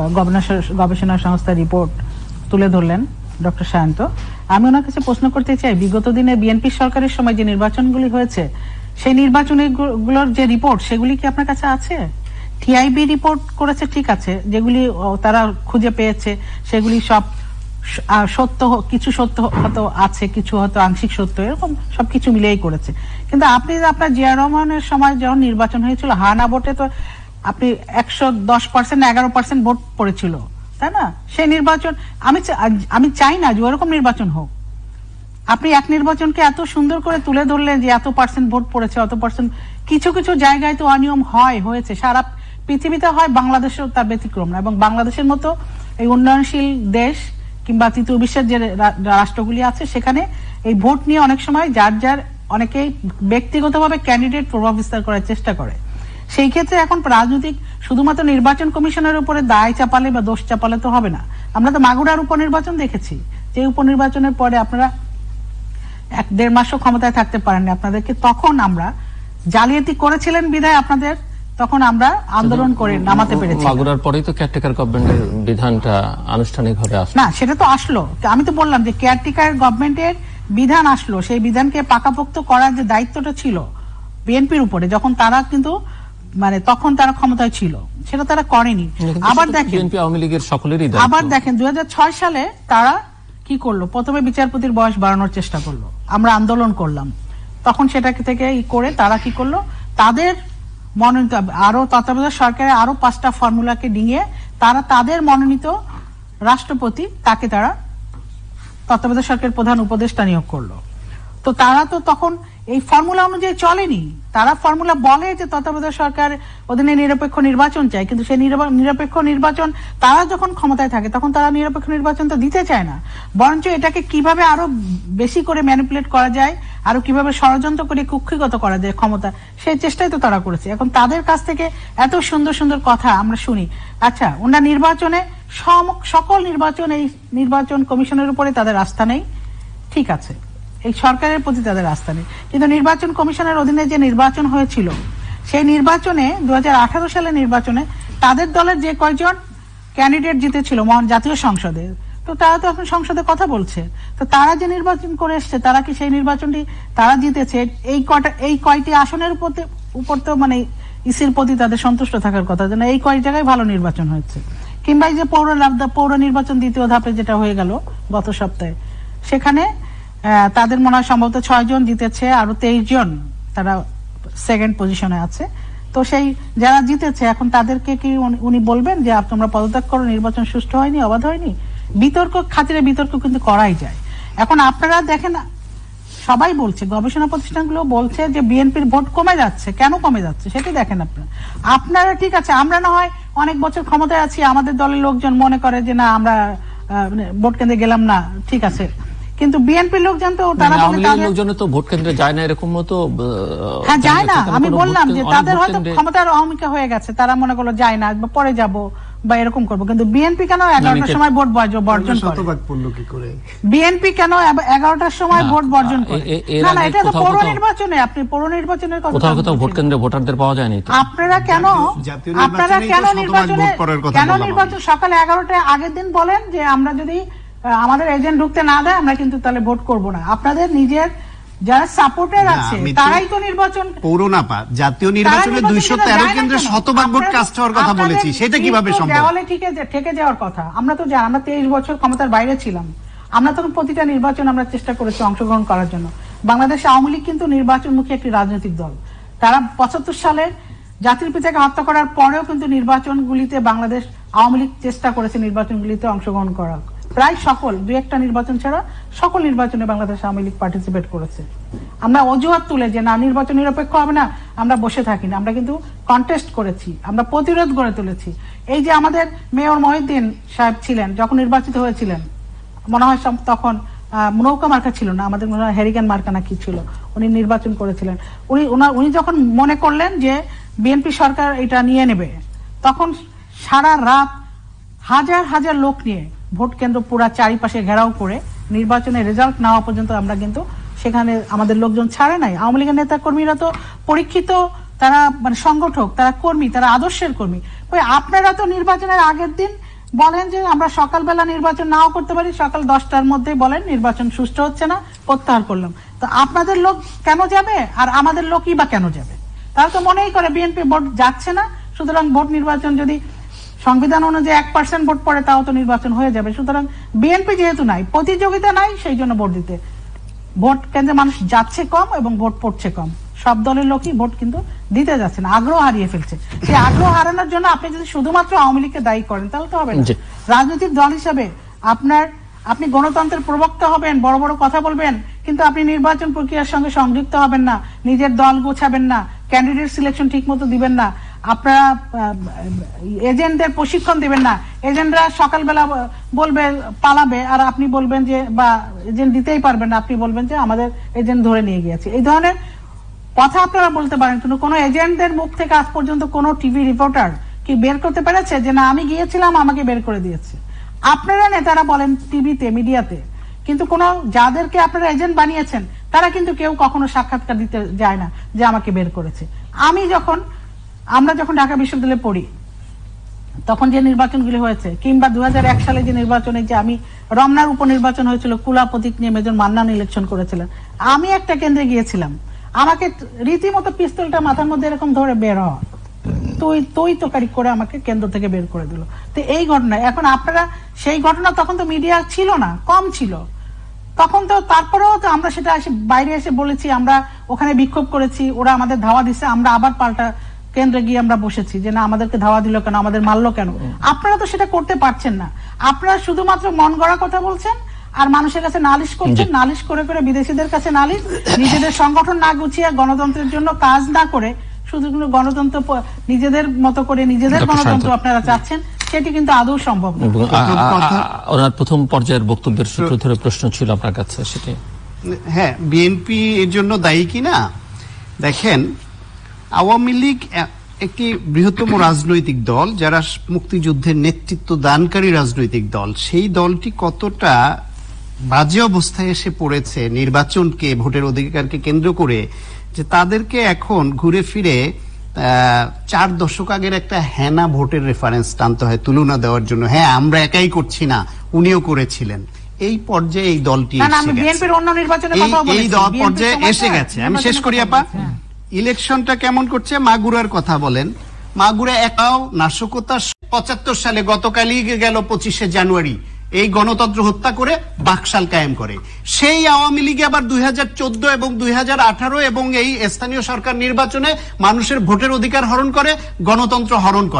গবেষণা সংস্থার রিপোর্ট তুলে ধরলেন ডক্টর সায়ন্ত। আমি ওনার কাছে প্রশ্ন করতে চাই, বিগত দিনে বিএনপি সরকারের সময় যে নির্বাচনগুলি হয়েছে সেই নির্বাচনগুলোর যে রিপোর্ট সেগুলি কি আপনার কাছে আছে? টিআইবি রিপোর্ট করেছে, ঠিক আছে, যেগুলি তারা খুঁজে পেয়েছে সেগুলি সব সত্য, কিছু সত্য হয়তো আছে, কিছু হয়তো আংশিক সত্য, এরকম সবকিছু মিলেই করেছে। কিন্তু আপনি আপনার জিয়া রহমানের সময় যখন নির্বাচন হয়েছিল, হানা ভোটে তো আপনি একশো দশ পার্সেন্ট এগারো পার্সেন্ট ভোট পড়েছিল, তাই না? সেই নির্বাচন আমি আমি চাই না যে ওরকম নির্বাচন হোক। আপনি এক নির্বাচনকে এত সুন্দর করে তুলে ধরলেন যে এত পার্সেন্ট ভোট পড়েছে, অত পার্সেন্ট। কিছু কিছু জায়গায় তো অনিয়ম হয়, হয়েছে, সারা পৃথিবীতে হয়, বাংলাদেশেও তার ব্যতিক্রম না। এবং বাংলাদেশের মতো এই উন্নয়নশীল দেশ কিংবা তৃতীয় বিশ্বের যে রাষ্ট্রগুলি আছে সেখানে এই ভোট নিয়ে অনেক সময় যার যার অনেকেই ব্যক্তিগতভাবে ক্যান্ডিডেট প্রভাব বিস্তার করার চেষ্টা করে। সেই ক্ষেত্রে এখন রাজনৈতিক শুধুমাত্র নির্বাচন কমিশনের উপরে দায় চাপালে বা দোষ চাপালে তো হবে না। আমরা তো মাগুরার উপনির্বাচন দেখেছি, যে উপনির্বাচনের পরে আপনারা এক দেড় মাসও ক্ষমতায় থাকতে পারেননি, আপনাদেরকে তখন আমরা জালিয়াতি করেছিলেন বিধায় আপনাদের তখন আমরা আন্দোলন করে নামাতে পেরেছি। মাগুরার পরেই তো কেয়ারটেকার গভর্নমেন্টের বিধানটা আনুষ্ঠানিকভাবে আসলো না, সেটা তো আসলো। আমি তো বললাম যে কেয়ারটেকার গভর্নমেন্টের বিধান আসলো, সেই বিধানকে পাকাপোক্ত করার যে দায়িত্বটা ছিল বিএনপির উপরে, যখন তারা কিন্তু মানে তখন তারা ক্ষমতায় ছিল, সেটা তারা করেনি। আবার দেখেন বিএনপি আওয়ামী লীগের সকলেরই দায়িত্ব। আবার দেখেন দুই হাজার ছয় সালে তারা কি করলো, প্রথমে বিচারপতির বয়স বাড়ানোর চেষ্টা করলো, আমরা আন্দোলন করলাম, তখন সেটাকে থেকে ই করে তারা কি করলো, তাদের মনোনীত আরো তত্ত্বাবধায়ক সরকারের আরো পাঁচটা ফর্মুলাকে ডিঙিয়ে তারা তাদের মনোনীত রাষ্ট্রপতি তাকে তারা তত্ত্বাবধায়ক সরকারের প্রধান উপদেষ্টা নিয়োগ করলো। তো তারা তো তখন এই ফর্মুলা অনুযায়ী চলেনি, তারা ফর্মুলা বলে যে তত্ত্বাবধায়ক সরকার অধীনে নিরপেক্ষ নির্বাচন চায়, কিন্তু সেই নিরপেক্ষ নির্বাচন তারা যখন ক্ষমতায় থাকে তখন তারা নিরপেক্ষ নির্বাচন তো দিতে চায় না, বরঞ্চ এটাকে কিভাবে আরো বেশি করে ম্যানিপুলেট করা যায়, আরো কিভাবে ষড়যন্ত্র করে কুক্ষিগত করা যায় ক্ষমতা, সেই চেষ্টাই তো তারা করেছে। এখন তাদের কাছ থেকে এত সুন্দর সুন্দর কথা আমরা শুনি। আচ্ছা, ওনারা নির্বাচনে সকল নির্বাচন, এই নির্বাচন কমিশনের উপরে তাদের আস্থা নেই, ঠিক আছে, এই সরকারের প্রতি তাদের আস্থা নেই, কিন্তু নির্বাচন কমিশনের অধীনে যে নির্বাচন হয়েছিল সেই নির্বাচনে দু হাজার আঠারো সালের নির্বাচনে তাদের দলের যে কয়জন ক্যান্ডিডেট জিতেছিল মহান জাতীয় সংসদে, তো তারা তো এখন সংসদে কথা বলছে, তো তারা যে নির্বাচন করে এসছে তারা কি সেই নির্বাচনটি তারা জিতেছে, এই কয়টা এই কয়টি আসনের উপর তো মানে ইসির প্রতি তাদের সন্তুষ্ট থাকার কথা, যেন এই কয়েক জায়গায় ভালো নির্বাচন হয়েছে। কিংবা এই যে পৌর পৌর নির্বাচন দ্বিতীয় ধাপে যেটা হয়ে গেল গত সপ্তাহে, সেখানে তাদের মনে হয় সম্ভবত ছয় জন জিতেছে, আরো তেইশ জন তারা সেকেন্ড পজিশনে আছে। তো সেই যারা জিতেছে এখন তাদেরকে কি উনি বলবেন যে তোমরা পদত্যাগ করো, নির্বাচন সুষ্ঠু হয়নি, অবাধ হয়নি? বিতর্ক খাতিরে বিতর্ক কিন্তু করাই যায়। এখন আপনারা দেখেন সবাই বলছে, গবেষণা প্রতিষ্ঠানগুলো বলছে যে বিএনপির ভোট কমে যাচ্ছে, কেন কমে যাচ্ছে সেটা দেখেন আপনারা। আপনারা ঠিক আছে, আমরা না হয় অনেক বছর ক্ষমতায় আছি, আমাদের দলের লোকজন মনে করে যে না আমরা ভোট কেন্দ্রে গেলাম না, ঠিক আছে, কিন্তু বিএনপির লোকজন তো তারা লোকজন তো ভোট কেন্দ্রে যায় না, এরকম তো হ্যাঁ যায় না। আমি বললাম যে তাদের হয়তো ক্ষমতার অহমিকা হয়ে গেছে, তারা মনে করলো যায় না বা পরে যাব বা এরকম করবো, কিন্তু বিএনপি কেন এগারোটার সময় ভোট বর্জন করে? বিএনপি কেন এগারোটার সময় ভোট বর্জন করে? না না, এটা তো পৌর নির্বাচনে, আপনি পৌর নির্বাচনের কথা কোথাও কোথাও ভোট কেন্দ্রে ভোটারদের পাওয়া যায়নি। আপনারা কেন আপনারা কেন নির্বাচনে কেন নির্বাচন সকালে এগারোটায় আগের দিন বলেন যে আমরা যদি আমাদের এজেন্ট ঢুকতে না দেয় আমরা কিন্তু তাহলে ভোট করব না? আপনাদের নিজের যারা সাপোর্টার আছে তারাই তো নির্বাচন পৌর না পা জাতীয় নির্বাচনে দুইশো তেরো কেন্দ্রে শতভাগ ভোট কাস্ট হওয়ার কথা বলেছি, সেটা কিভাবে সম্ভব? দেওয়ালে ঠেকে যাওয়ার কথা। আমরা তো জানি, আমরা তেইশ বছর ক্ষমতার বাইরে ছিলাম, আমরা তখন প্রতিটা নির্বাচন আমরা চেষ্টা করেছি অংশগ্রহণ করার জন্য। বাংলাদেশ আওয়ামী লীগ কিন্তু নির্বাচনমুখী একটি রাজনৈতিক দল। তারা পঁচাত্তর সালে জাতির পিতাকে হত্যা করার পরেও কিন্তু নির্বাচনগুলিতে বাংলাদেশ আওয়ামী লীগ চেষ্টা করেছে নির্বাচনগুলিতে অংশগ্রহণ করা। প্রায় সকল, দুই একটা নির্বাচন ছাড়া সকল নির্বাচনে বাংলাদেশ আওয়ামী লীগ পার্টিসিপেট করেছে। আমরা অজুহাত তুলে যে না নির্বাচন নিরপেক্ষ হবে না, আমরা বসে থাকি না, আমরা কিন্তু কন্টেস্ট করেছি, আমরা প্রতিরোধ গড়ে তুলেছি। এই যে আমাদের মেয়র মহিউদ্দিন সাহেব ছিলেন, যখন নির্বাচিত হয়েছিলেন, মনে হয় তখন নৌকা মার্কা ছিল না, আমাদের মনে হয় হ্যারিকেন মার্কা না কি ছিল, উনি নির্বাচন করেছিলেন। উনি উনি যখন মনে করলেন যে বিএনপি সরকার এটা নিয়ে নেবে, তখন সারা রাত হাজার হাজার লোক নিয়ে ভোট কেন্দ্র পুরা চারিপাশে ঘেরাও করে নির্বাচনের রেজাল্ট নেওয়া পর্যন্ত আমরা কিন্তু সেখানে আমাদের লোকজন ছাড়ে নাই। আওয়ামী লীগের নেতা কর্মীরা তো পরীক্ষিত, তারা মানে সংগঠক, তারা কর্মী, তারা আদর্শের কর্মী। ওই আপনারা তো নির্বাচনের আগের দিন বলেন যে আমরা সকালবেলা নির্বাচন নাও করতে পারি, সকাল দশটার মধ্যে বলেন নির্বাচন সুষ্ঠু হচ্ছে না, প্রত্যাহার করলাম। তো আপনাদের লোক কেন যাবে আর আমাদের লোকই বা কেন যাবে? তারা তো মনেই করে বিএনপি ভোট যাচ্ছে না, সুতরাং ভোট নির্বাচন যদি সংবিধান অনুযায়ী এক পার্সেন্ট ভোট পড়ে তাও তো নির্বাচন হয়ে যাবে। সুতরাং বিএনপি যেহেতু নাই, প্রতিযোগিতা নাই, সেই জন্য ভোট দিতে ভোট কেন্দ্রে মানুষ যাচ্ছে কম এবং ভোট পড়ছে কম। সব দলের লোকই ভোট কিন্তু দিতে যাচ্ছে না, আগ্রহ হারিয়ে ফেলছে। সেই আগ্রহ হারানোর জন্য আপনি যদি শুধুমাত্র আওয়ামী লীগকে দায়ী করেন তাহলে তো হবে না। রাজনৈতিক দল হিসাবে আপনার আপনি গণতন্ত্রের প্রবক্তা হবেন, বড় বড় কথা বলবেন, কিন্তু আপনি নির্বাচন প্রক্রিয়ার সঙ্গে সংযুক্ত হবেন না, নিজের দল গোছাবেন না, ক্যান্ডিডেট সিলেকশন ঠিক মতো দিবেন না, আপনারা এজেন্টদের প্রশিক্ষণ দিবেন না, এজেন্টরা সকালবেলা বলবে পালাবে আর আপনি বলবেন যে বা এজেন্ট দিতেই পারবেন না, আপনি বলবেন যে আমাদের এজেন্ট ধরে নিয়ে গিয়েছে। এই ধরনের কথা আপনারা বলতে পারেন, কিন্তু কোনো এজেন্টদের মুখ থেকে আজ পর্যন্ত কোনো টিভি রিপোর্টার কি বের করতে পেরেছে যে না আমি গিয়েছিলাম আমাকে বের করে দিয়েছে? আপনারা নেতারা বলেন টিভিতে, মিডিয়াতে, কিন্তু কোন যাদেরকে আপনারা এজেন্ট বানিয়েছেন তারা কিন্তু কেউ কখনো সাক্ষাৎকার দিতে যায় না যে আমাকে বের করেছে। আমি যখন আমরা যখন ঢাকা বিশ্ববিদ্যালয়ে পড়ি তখন যে নির্বাচনগুলি হয়েছে, কিংবা দুই হাজার এক সালে যে নির্বাচনে যে আমি রমনার উপনির্বাচন হয়েছিল, কুলা প্রতীক নিয়ে মেজর মান্নান ইলেকশন করেছিলেন, আমি একটা কেন্দ্রে গিয়েছিলাম, আমাকে রীতিমতো পিস্তলটা মাথার মধ্যে এরকম ধরে বের হওয়া, তুই তুই তোকারি করে আমাকে কেন্দ্র থেকে বের করে দিল। তো এই ঘটনা এখন আপনারা, সেই ঘটনা তখন তো মিডিয়া ছিল না, কম ছিল তখন, তো তারপরেও তো আমরা সেটা এসে বাইরে এসে বলেছি, আমরা ওখানে বিক্ষোভ করেছি, ওরা আমাদের ধাওয়া দিচ্ছে, আমরা আবার পাল্টা কেন্দ্রে গিয়ে আমরা বসেছি যে না আমাদেরকে ধাওয়া দিল কেন, আমাদের মারলো কেন। আপনারা তো সেটা করতে পারছেন না, আপনারা শুধুমাত্র মন গড়া কথা বলছেন আর মানুষের কাছে নালিশ করছেন, নালিশ করে করে বিদেশিদের কাছে নালিশ, নিজেদের সংগঠন না গুছিয়ে গণতন্ত্রের জন্য কাজ না করে শুধু গণতন্ত্র নিজেদের মতো করে নিজেদের গণতন্ত্র আপনারা চাচ্ছেন, সেটি কিন্তু আদৌ সম্ভব না। ওনার প্রথম পর্যায়ের বক্তব্যের সূত্র ধরে প্রশ্ন ছিল আপনার কাছে, সেটি হ্যাঁ বিএনপি এর জন্য দায়ী কিনা? দেখেন, আওয়ামী লীগ একটি বৃহত্তম রাজনৈতিক দল, যারা মুক্তিযুদ্ধের নেতৃত্ব দানকারী রাজনৈতিক দল, সেই দলটি কতটা বাজে অবস্থায় এসে পড়েছে নির্বাচনকে, ভোটের অধিকারকে কেন্দ্র করে, যে তাদেরকে এখন ঘুরে ফিরে চার দশক আগের একটা হ্যানা ভোটের রেফারেন্স টানতে হয় তুলনা দেওয়ার জন্য। হ্যাঁ আমরা একাই করছি না, উনিও করেছিলেন। এই পর্যায়ে এই দলটি এই দল পর্যায়ে এসে গেছে। আমি শেষ করি আপা, ইলেকশনটা কেমন করছে? মাগুরার কথা বলেন, মাগুরা একাও নাশকতা পঁচাত্তর সালে গতকালই গেল পঁচিশে জানুয়ারি এই গণতন্ত্র হত্যা করে বাকশাল কায়েম করে। সেই আওয়ামী লীগ আবার দুই হাজার চোদ্দ এবং দুই হাজার আঠারো এবং এই স্থানীয় সরকার নির্বাচনে মানুষের ভোটের অধিকার হরণ করে, গণতন্ত্র হরণ করে।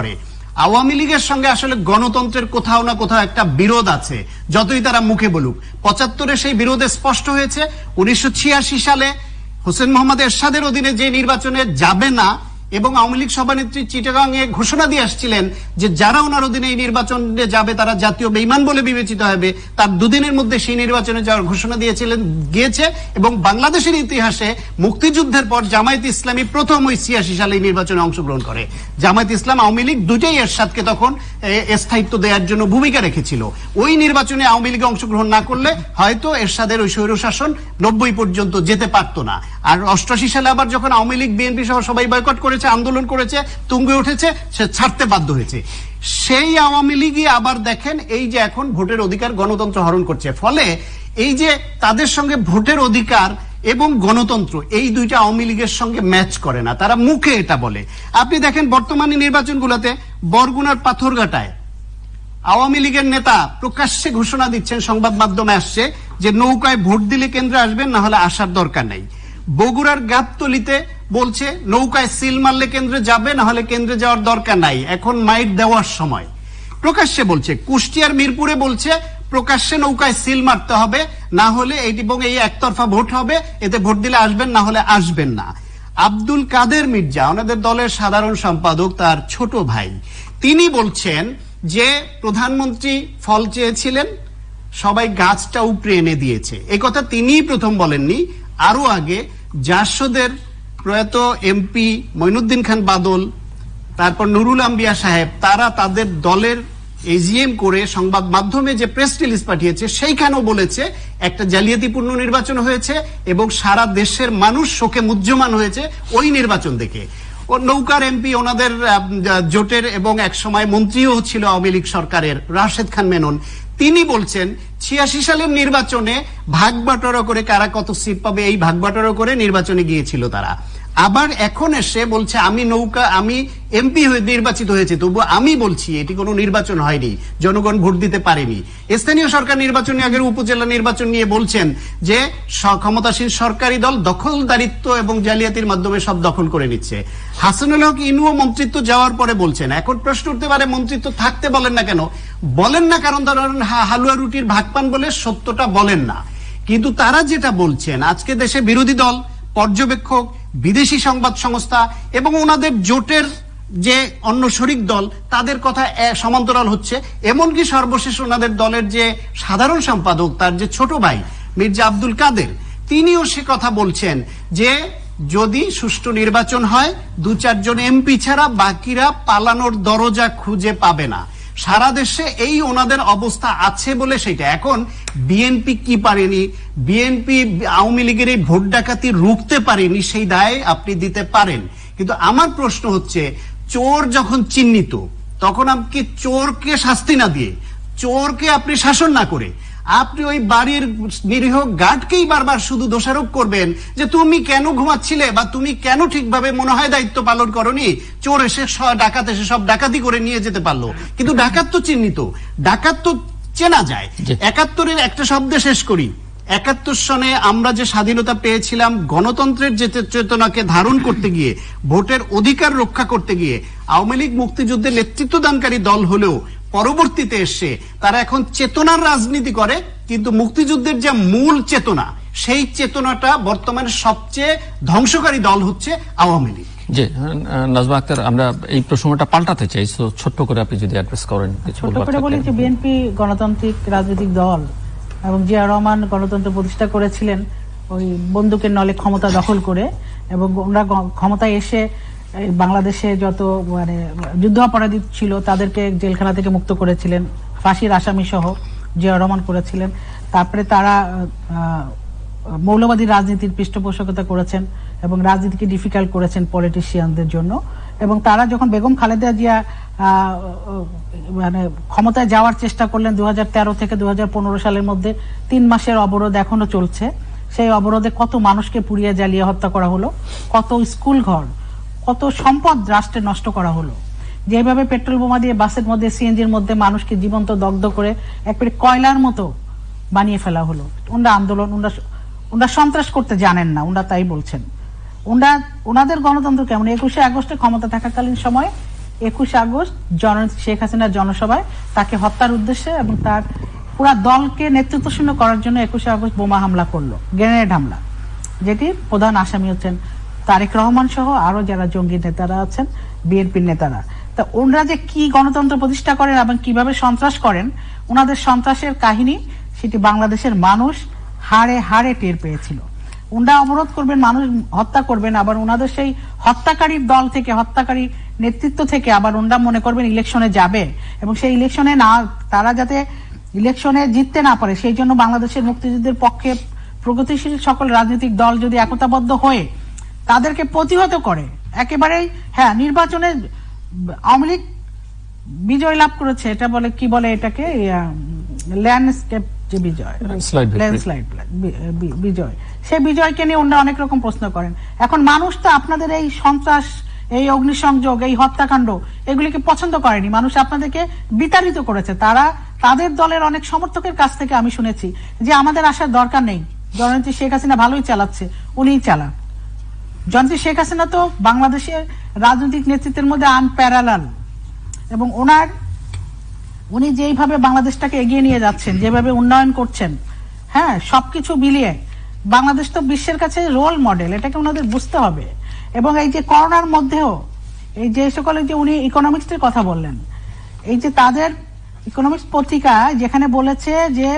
আওয়ামী লীগের সঙ্গে আসলে গণতন্ত্রের কোথাও না কোথাও একটা বিরোধ আছে, যতই তারা মুখে বলুক। পঁচাত্তরে সেই বিরোধে স্পষ্ট হয়েছে। উনিশশো ছিয়াশি সালে হোসেন মোহাম্মদ এরশাদের অধীনে যে নির্বাচনে যাবে না, এবং আওয়ামী লীগ সভানেত্রী চিটাগাং এ ঘোষণা দিয়ে আসছিলেন যে যারা ওনার অধীনে এই নির্বাচনে যাবে তারা জাতীয় বেঈমান বলে বিবেচিত হবে, তার দুদিনের মধ্যে সেই নির্বাচনে যাওয়ার ঘোষণা দিয়েছিলেন গিয়েছে। এবং বাংলাদেশের ইতিহাসে মুক্তিযুদ্ধের পর জামায়াত ইসলামী প্রথম ওই ছিয়াশি সালে এই নির্বাচনে অংশগ্রহণ করে। জামায়াত ইসলাম আওয়ামী লীগ দুটাই এরশাদকে তখন স্থায়িত্ব দেওয়ার জন্য ভূমিকা রেখেছিল। ওই নির্বাচনে আওয়ামী লীগ অংশগ্রহণ না করলে হয়তো এরশাদের ওই স্বৈরশাসন নব্বই পর্যন্ত যেতে পারত না। আর অষ্টাশি সালে আবার যখন আওয়ামী লীগ বিএনপি সহ সবাই বয়কট করেছে, আন্দোলন করেছে, তুঙ্গে উঠেছে, সে ছাড়তে বাধ্য হয়েছে। সেই আওয়ামী লীগই আবার দেখেন এই যে এখন ভোটের অধিকার গণতন্ত্র হরণ করছে। ফলে এই যে তাদের সঙ্গে ভোটের অধিকার এবং গণতন্ত্র এই দুইটা আওয়ামী লীগের সঙ্গে ম্যাচ করে না, তারা মুখে এটা বলে। আপনি দেখেন বর্তমানে নির্বাচনগুলোতে বরগুনার পাথরঘাটায় আওয়ামী লীগের নেতা প্রকাশ্যে ঘোষণা দিচ্ছেন, সংবাদ মাধ্যমে আসছে যে নৌকায় ভোট দিলে কেন্দ্রে আসবেন, না হলে আসার দরকার নাই। বগুড়ার গাবতলীতে বলছে নৌকায় সিল মারলে কেন্দ্রে যাবে, না হলে কেন্দ্রে যাওয়ার দরকার নাই, এখন মাইট দেওয়ার সময়, প্রকাশ্যে বলছে। কুষ্টিয়ার মিরপুরে বলছে প্রকাশ্যে নৌকায় সিল মারতে হবে, না হলে এবং এই একতরফা ভোট হবে, এতে ভোট দিলে আসবেন, না হলে আসবেন না। আব্দুল কাদের মির্জা, ওনাদের দলের সাধারণ সম্পাদক, তার ছোট ভাই, তিনি বলছেন যে প্রধানমন্ত্রী ফল চেয়েছিলেন, সবাই গাছটা উপরে এনে দিয়েছে। এই কথা তিনিই প্রথম বলেননি, আরো আগে জাসদের প্রয়াত এমপি মঈনুদ্দিন খান বাদল, তারপর নুরুল আম্বিয়া সাহেব, তারা তাদের দলের এজিএম করে সংবাদ মাধ্যমে যে প্রেস রিলিজ পাঠিয়েছে সেইখানেও বলেছে একটা জালিয়াতিপূর্ণ নির্বাচন হয়েছে এবং সারা দেশের মানুষ শোকে মুহ্যমান হয়েছে ওই নির্বাচন দেখে। ও নৌকার এমপি, ওনাদের জোটের এবং একসময় মন্ত্রীও ছিল আওয়ামী লীগ সরকারের রাশেদ খান মেনন, তিনি বলছেন ছিয়াশি সালের নির্বাচনে ভাগ বাটোয়ারা করে কারা কত সিট পাবে এই ভাগ বাটোয়ারা করে নির্বাচনে গিয়েছিল তারা। আবার এখন এসে বলছে আমি নৌকা আমি এমপি হয়ে নির্বাচিত হয়েছে, তবু আমি বলছি এটি কোনো নির্বাচন হয়নি, জনগণ ভোট দিতে পারেনি। স্থানীয় সরকার নির্বাচনে আগের উপজেলা নির্বাচন নিয়ে বলছেন যে ক্ষমতাসীন সরকারি দল দখলদারিত্ব এবং জালিয়াতির মাধ্যমে সব দখল করে নিচ্ছে। হাসানুল হক ইনুও মন্ত্রিত্ব যাওয়ার পরে বলছেন, এখন প্রশ্ন উঠতে পারে মন্ত্রিত্ব থাকতে বলেন না কেন? বলেন না কারণ ধরেন হালুয়া রুটির ভাগ পান বলে সত্যটা বলেন না। কিন্তু তারা যেটা বলছেন, আজকে দেশে বিরোধী দল, পর্যবেক্ষক, বিদেশি সংবাদ সংস্থা এবং ওনাদের জোটের যে অন্য শরিক দল, তাদের কথা সমান্তরাল হচ্ছে। এমনকি সর্বশেষ ওনাদের দলের যে সাধারণ সম্পাদক, তার যে ছোট ভাই মির্জা আব্দুল কাদের, তিনিও সে কথা বলছেন যে যদি সুষ্ঠু নির্বাচন হয় দু চারজন এমপি ছাড়া বাকিরা পালানোর দরজা খুঁজে পাবে না। সারা দেশে এই ওনাদের অবস্থা আছে বলে সেটা। এখন বিএনপি কি পারেনি, বিএনপি আওয়ামী লীগের এই ভোট ডাকাতি রুখতে পারেনি, সেই দায় আপনি দিতে পারেন। কিন্তু আমার প্রশ্ন হচ্ছে, চোর যখন চিহ্নিত, তখন আপনি চোরকে শাস্তি না দিয়ে, চোরকে আপনি শাসন না করে, আপনি ওই বাড়ির নিরীহ গার্ডকেই বারবার শুধু দোষারোপ করবেন যে তুমি কেন ঘুমাচ্ছিলে বা তুমি কেন ঠিকভাবে মনে হয় দায়িত্ব পালন করনি, চোর এসে ডাকাত এসে সব ডাকাতি করে নিয়ে যেতে পারলো। কিন্তু ডাকাত তো চিহ্নিত, ডাকাত তো চেনা যায়। একাত্তরের একটা শব্দে শেষ করি, একাত্তর সনে আমরা যে স্বাধীনতা পেয়েছিলাম গণতন্ত্রের যে চেতনাকে ধারণ করতে গিয়ে, ভোটের অধিকার রক্ষা করতে গিয়ে, আওয়ামী লীগ মুক্তিযুদ্ধের নেতৃত্বদানকারী দল হলেও পরবর্তীতে এসে তারা এখন চেতনার রাজনীতি করে, কিন্তু মুক্তিযুদ্ধের যে মূল চেতনা, সেই চেতনাটা বর্তমানে সবচেয়ে ধ্বংসকারী দল হচ্ছে আওয়ামী লীগ। জি নাজমা আক্তার, আমরা এই প্রসঙ্গটা পাল্টাতে চাই, ছোট্ট করে আপনি যদি অ্যাড্রেস করেন। ছোট্ট করে বলি যে বিএনপি গণতান্ত্রিক রাজনৈতিক দল এবং জিয়া রহমান গণতন্ত্র প্রতিষ্ঠা করেছিলেন ওই বন্দুকের নলে ক্ষমতা দখল করে, এবং ওনারা ক্ষমতায় এসে বাংলাদেশে যত মানে যুদ্ধাপরাধী ছিল তাদেরকে জেলখানা থেকে মুক্ত করেছিলেন, ফাঁসির আসামি সহ জিয়া রহমান করেছিলেন। তারপরে তারা মৌলবাদী রাজনীতির পৃষ্ঠপোষকতা করেছেন এবং রাজনীতিকে ডিফিকাল্ট করেছেন পলিটিশিয়ানদের জন্য। এবং তারা যখন বেগম খালেদা জিয়া মানে ক্ষমতায় যাওয়ার চেষ্টা করলেন দু হাজার তেরো থেকে দু হাজার পনেরো সালের মধ্যে, তিন মাসের অবরোধ এখনো চলছে। সেই অবরোধে কত মানুষকে পুড়িয়ে জ্বালিয়ে হত্যা করা হলো, কত স্কুল ঘর, কত সম্পদ রাষ্ট্রে নষ্ট করা হলো। যেভাবে পেট্রোল বোমা দিয়ে বাসের মধ্যে, সিএনজির মধ্যে মানুষকে জীবন্ত দগ্ধ করে একবারে কয়লার মতো বানিয়ে ফেলা হলো। ওনারা আন্দোলন, ওনারা ওনারা সন্ত্রাস করতে জানেন না, ওনারা তাই বলছেন। ওনারা ওনাদের গণতন্ত্র কেমন, একুশে আগস্টে ক্ষমতা থাকাকালীন সময় একুশে আগস্ট জননেত্রী শেখ হাসিনার জনসভায় তাকে হত্যার উদ্দেশ্যে এবং তার পুরা দলকে নেতৃত্ব শূন্য করার জন্য একুশে আগস্ট বোমা হামলা করলো, গ্রেনেড হামলা, যেটি প্রধান আসামি হচ্ছেন তারেক রহমান সহ আরো যারা জঙ্গি নেতারা আছেন, বিএনপির নেতারা। তা ওনারা যে কি গণতন্ত্র প্রতিষ্ঠা করেন এবং কিভাবে সন্ত্রাস করেন, ওনাদের সন্ত্রাসের কাহিনী সেটি বাংলাদেশের মানুষ হাড়ে হাড়ে টের পেয়েছিল। ওনারা অবরোধ করবেন, মানুষ হত্যা করবেন, আবার ওনাদের সেই হত্যাকারীর দল থেকে, হত্যাকারী নেতৃত্ব থেকে আবার ওনারা মনে করবেন ইলেকশনে যাবে এবং সেই ইলেকশনে না, তারা যাতে ইলেকশনে জিততে না পারে সেই জন্য বাংলাদেশের মুক্তিযুদ্ধের পক্ষে প্রগতিশীল সকল রাজনৈতিক দল যদি একতাবদ্ধ হয়ে তাদেরকে প্রতিহত করে একেবারেই, হ্যাঁ নির্বাচনে আওয়ামী লীগ বিজয় লাভ করেছে, এটা বলে কি বলে এটাকে, ল্যান্ডস্কেপ যে বিজয়, ল্যান্ডস্লাইড বিজয়, সেই বিজয়কে নিয়ে ওনারা অনেক রকম প্রশ্ন করেন। এখন মানুষ তো আপনাদের এই সন্ত্রাস, এই অগ্নিসংযোগ, এই হত্যাকাণ্ড এগুলিকে পছন্দ করেনি, মানুষ আপনাদেরকে বিতাড়িত করেছে। তারা তাদের দলের অনেক সমর্থকের কাছ থেকে আমি শুনেছি যে আমাদের আসার দরকার নেই, জননেত্রী শেখ হাসিনা ভালোই চালাচ্ছে, উনিই চালান। জননেত্রী শেখ হাসিনা তো বাংলাদেশের রাজনৈতিক নেতৃত্বের মধ্যে আনপ্যারালাল এবং ওনার উনি যেইভাবে বাংলাদেশটাকে এগিয়ে নিয়ে যাচ্ছেন, যেভাবে উন্নয়ন করছেন, হ্যাঁ সবকিছু মিলিয়ে বাংলাদেশ তো বিশ্বের কাছে রোল মডেল, এটাকে ওনাদের বুঝতে হবে। এবং এই যে করোনার মধ্যেও এই যে সকল যে উনি ইকোনমিক্সের কথা বললেন, এই যে তাদের ইকোনমিক্স পত্রিকা যেখানে বলেছে যে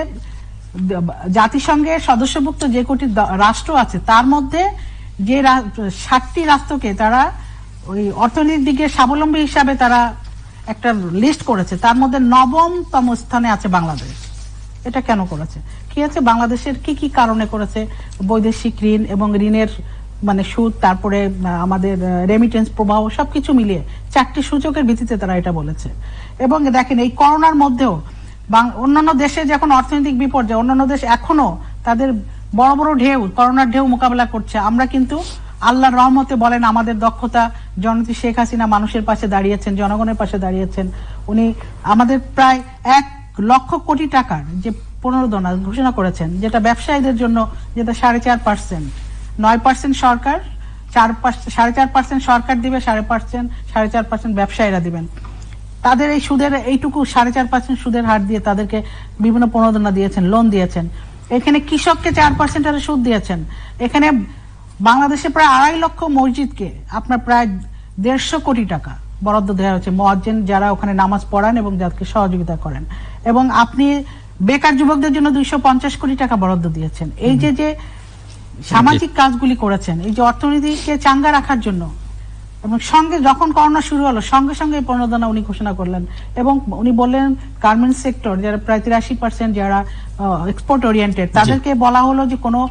জাতিসংঘের সদস্যভুক্ত যে কোটি রাষ্ট্র আছে তার মধ্যে যে ষাটটি রাষ্ট্রকে তারা ওই অর্থনৈতিক দিকে স্বাবলম্বী হিসাবে তারা একটা লিস্ট করেছে, তার মধ্যে নবমতম স্থানে আছে বাংলাদেশ। এটা কেন করেছে, কি আছে, বাংলাদেশের কি কি কারণে করেছে, বৈদেশিক ঋণ এবং ঋণের মানে সুদ, তারপরে আমাদের রেমিটেন্স প্রবাহ, সবকিছু মিলিয়ে চারটি সূচকের ভিত্তিতে তারা এটা বলেছে। এবং দেখেন এই করোনার মধ্যেও অন্যান্য দেশে যখন অর্থনৈতিক বিপর্যয়, অন্যান্য দেশ এখনো তাদের বড় বড় ঢেউ, করোনার ঢেউ মোকাবেলা করছে, আমরা কিন্তু আল্লাহর রহমতে বলেন আমাদের দক্ষতা, জননেত্রী শেখ হাসিনা মানুষের পাশে দাঁড়িয়েছেন, জনগণের পাশে দাঁড়িয়েছেন। উনি আমাদের প্রায় এক লক্ষ কোটি টাকার যে পুনরুদ্ধার ঘোষণা করেছেন, যেটা ব্যবসায়ীদের জন্য, যেটা সাড়ে চার পার্সেন্ট, নয় পার্সেন্ট সরকার, চার সাড়ে চার পার্সেন্ট সরকার দিবে, সাড়ে পার্সেন্ট সাড়ে চার পার্সেন্ট ব্যবসায়ীরা দিবেন। তাদের এই সুদের এইটুকু সাড়ে চার পার্সেন্ট সুদের হার দিয়ে তাদেরকে বিভিন্ন প্রণোদনা দিয়েছেন, লোন দিয়েছেন। এখানে কৃষককে চার পার্সেন্ট হারে সুদ দিয়েছেন। এখানে বাংলাদেশে প্রায় আড়াই লক্ষ মসজিদকে আপনার প্রায় দেড়শো কোটি টাকা বরাদ্দ দেওয়া হয়েছে, মুয়াজ্জিন যারা ওখানে নামাজ পড়ান এবং যাদেরকে সহযোগিতা করেন। এবং আপনি বেকার যুবকদের জন্য দুইশো পঞ্চাশ কোটি টাকা বরাদ্দ দিয়েছেন। এই যে যে সামাজিক কাজগুলি করেছেন, এই যে অর্থনীতিকে চাঙ্গা রাখার জন্য, এবং সঙ্গে যখন করোনা শুরু হলো সঙ্গে সঙ্গে প্রণোদনা উনি ঘোষণা করলেন। এবং উনি বললেন গার্মেন্টস সেক্টর যারা প্রায় তিরাশি পার্সেন্ট যারা এক্সপোর্ট ওরিয়েন্টেড, তাদেরকে বলা হলো যে কোনো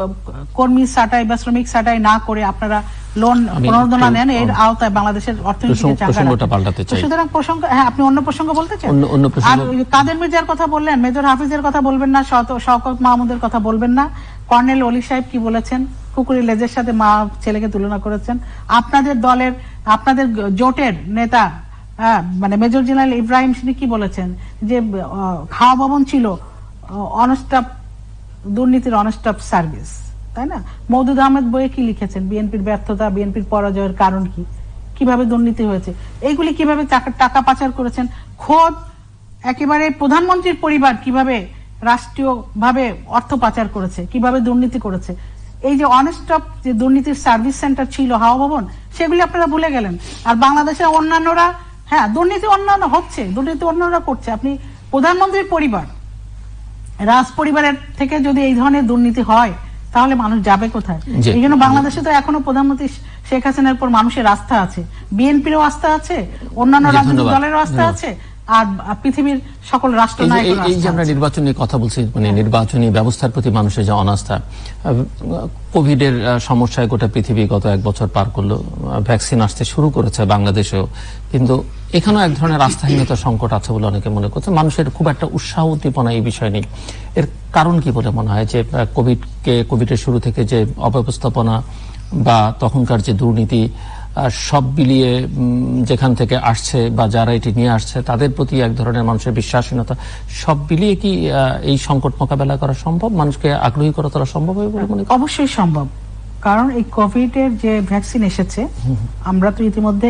কর্মী ছাঁটাই বা শ্রমিক ছাঁটাই না করে আপনারা লোন প্রণোদনা নেন, এর আওতায় বাংলাদেশের অর্থনীতিকে চাঙ্গা রাখতে। সুতরাং প্রসঙ্গ, হ্যাঁ আপনি অন্য প্রসঙ্গ বলতে চান? আর কাদের মির্জার কথা বললেন, মেজর হাফিজের কথা বলবেন না, শওকত মাহমুদের কথা বলবেন না, কর্নেল অলি সাহেব কি বলেছেন, কুকুরের লেজের সাথে মা ছেলেকে তুলনা করেছেন। আপনাদের দলের, আপনাদের জোটের নেতা মানে মেজর জেনারেল ইব্রাহিম সিনি কি বলেছেন, যে খাওয়া ভবন ছিল অনস্টপ দুর্নীতির অনস্টপ সার্ভিস, তাই না? মওদুদ আহমেদ বইয়ে কি লিখেছেন, বিএনপির ব্যর্থতা, বিএনপির পরাজয়ের কারণ কি, কিভাবে দুর্নীতি হয়েছে, এইগুলি কিভাবে টাকা পাচার করেছেন। খোদ একেবারে প্রধানমন্ত্রীর পরিবার কিভাবে রাষ্ট্রীয় ভাবে অর্থ পাচার করেছে, কিভাবে দুর্নীতি করেছে। এই যে অনস্টপ যে দুর্নীতির সার্ভিস সেন্টার ছিল হাওয়া ভবন, সেগুলি আপনারা ভুলে গেলেন। আর বাংলাদেশের অন্যান্যরা, হ্যাঁ দুর্নীতি অন্যান্য হচ্ছে, দুর্নীতি অন্যরা করছে। আপনি প্রধানমন্ত্রীর পরিবার, রাজ পরিবারের থেকে যদি এই ধরনের দুর্নীতি হয় তাহলে মানুষ যাবে কোথায়? এই জন্য বাংলাদেশে তো এখনো প্রধানমন্ত্রী শেখ হাসিনার উপর মানুষের আস্থা আছে, বিএনপিরও আস্থা আছে, অন্যান্য রাজনৈতিক দলেরও আস্থা আছে, আর পৃথিবীর সকল রাষ্ট্র নায়কের। এই যে আমরা নির্বাচন নিয়ে কথা বলছি, মানে নির্বাচনী ব্যবস্থার প্রতি মানুষের যে অনাস্থা, কোভিডের সমস্যায় গোটা পৃথিবী গত এক বছর পার করলো, ভ্যাকসিন আসতে শুরু করেছে বাংলাদেশেও, কিন্তু এখানেও এক ধরনের আস্থাহীনতার সংকট আছে বলে অনেকে মনে করছে। মানুষের খুব একটা উৎসাহ উদ্দীপনা এই বিষয় নেই। এর কারণ কি বলে মনে হয়? যে কোভিডকে, কোভিডের শুরু থেকে যে অব্যবস্থাপনা বা তখনকার যে দুর্নীতি, সব মিলিয়ে যেখান থেকে আসছে বা যারা এটি নিয়ে আসছে তাদের প্রতি এক ধরনের মানুষের বিশ্বাসহীনতা, সব মিলিয়ে কি এই সংকট মোকাবেলা করা সম্ভব? মানুষকে আগ্রহী করা তোলা সম্ভব হবে বলে মনে করেন? অবশ্যই সম্ভব, কারণ এই কোভিড এর যে ভ্যাকসিন এসেছে, আমরা তো ইতিমধ্যেই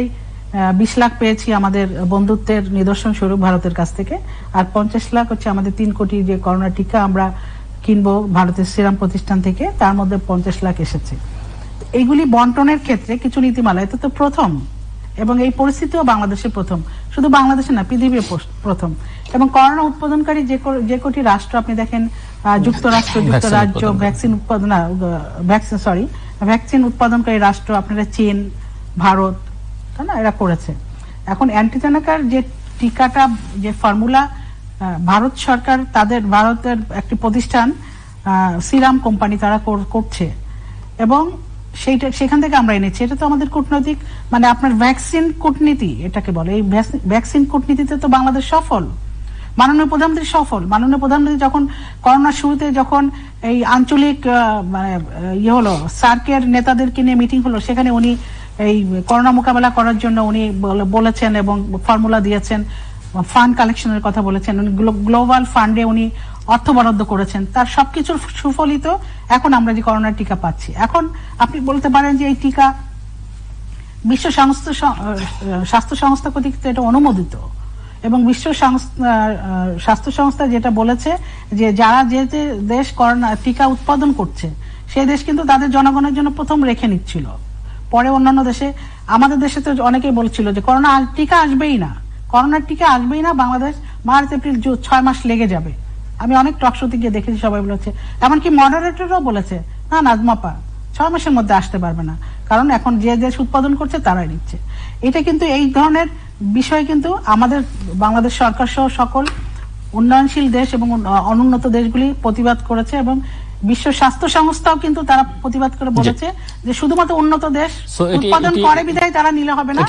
বিশ লাখ পেয়েছি আমাদের বন্ধুত্বের নিদর্শন স্বরূপ ভারতের কাছ থেকে, আর পঞ্চাশ লাখ হচ্ছে আমাদের তিন কোটি যে করোনা টিকা আমরা কিনবো ভারতের সিরাম প্রতিষ্ঠান থেকে, তার মধ্যে পঞ্চাশ লাখ এসেছে। এইগুলি বন্টনের ক্ষেত্রে কিছু নীতিমালা, এটা তো প্রথম, এবং এই পরিস্থিতিও বাংলাদেশে প্রথম, শুধু বাংলাদেশে না পৃথিবীর প্রথম। এবং করোনা উৎপাদনকারী যে যে কোটি রাষ্ট্র আপনি দেখেন, যুক্তরাষ্ট্র, যুক্তরাজ্য, ভ্যাকসিন উৎপাদন না ভ্যাকসিন সরি ভ্যাকসিন উৎপাদনকারী রাষ্ট্র আপনারা চীন, ভারত, তাই না, এরা করেছে। এখন অ্যান্টিজেনেকার যে টিকাটা, যে ফর্মুলা ভারত সরকার, তাদের ভারতের একটি প্রতিষ্ঠান সিরাম কোম্পানি তারা করছে, এবং সেইটা সেখান থেকে আমরা এনেছি। এটা তো আমাদের কূটনৈতিক, মানে আপনার ভ্যাকসিন কূটনীতি এটাকে বলে। এই ভ্যাকসিন কূটনীতিতে তো বাংলাদেশ সফল, মাননীয় প্রধানমন্ত্রী সফল। মাননীয় প্রধানমন্ত্রী যখন করোনার শুরুতে যখন এই আঞ্চলিক মানে ইয়ে হলো, সার্কের নেতাদেরকে নিয়ে মিটিং হলো, সেখানে উনি এই করোনা মোকাবেলা করার জন্য উনি বলেছেন এবং ফর্মুলা দিয়েছেন, ফান্ড কালেকশনের কথা বলেছেন, উনি গ্লোবাল ফান্ডে উনি অর্থ বরাদ্দ করেছেন। তার সবকিছুর সুফলিত এখন আমরা যে করোনার টিকা পাচ্ছি। এখন আপনি বলতে পারেন যে এই টিকা বিশ্ব স্বাস্থ্য স্বাস্থ্য সংস্থা কর্তৃক এটা অনুমোদিত, এবং বিশ্ব স্বাস্থ্য সংস্থা যেটা বলেছে যে যারা যে যে দেশ করোনা টিকা উৎপাদন করছে সেই দেশ কিন্তু তাদের জনগণের জন্য প্রথম রেখে নিচ্ছিল, পরে অন্যান্য দেশে। আমাদের দেশে তো অনেকেই বলছিল যে করোনা টিকা আসবেই না, করোনার টিকা আসবেই না, বাংলাদেশ মার্চ এপ্রিল জুন ছয় মাস লেগে যাবে। আমি অনেক টকশোতে গিয়ে দেখেছি সবাই বলেছে, এমনকি মডারেটরও বলেছে না নাজমাপা ছয় মাসের মধ্যে আসতে পারবে না, কারণ এখন যে দেশ উৎপাদন করছে তারাই নিচ্ছে। এটা কিন্তু এই ধরনের বিষয় কিন্তু আমাদের বাংলাদেশ সরকার সহ সকল উন্নয়নশীল দেশ এবং অনুন্নত দেশগুলি প্রতিবাদ করেছে, এবং বিশ্ব স্বাস্থ্য সংস্থাও কিন্তু তারা প্রতিবাদ করে বলেছে যে শুধুমাত্র উন্নত দেশ উৎপাদন করে বিধায় তারা নিলে হবে না,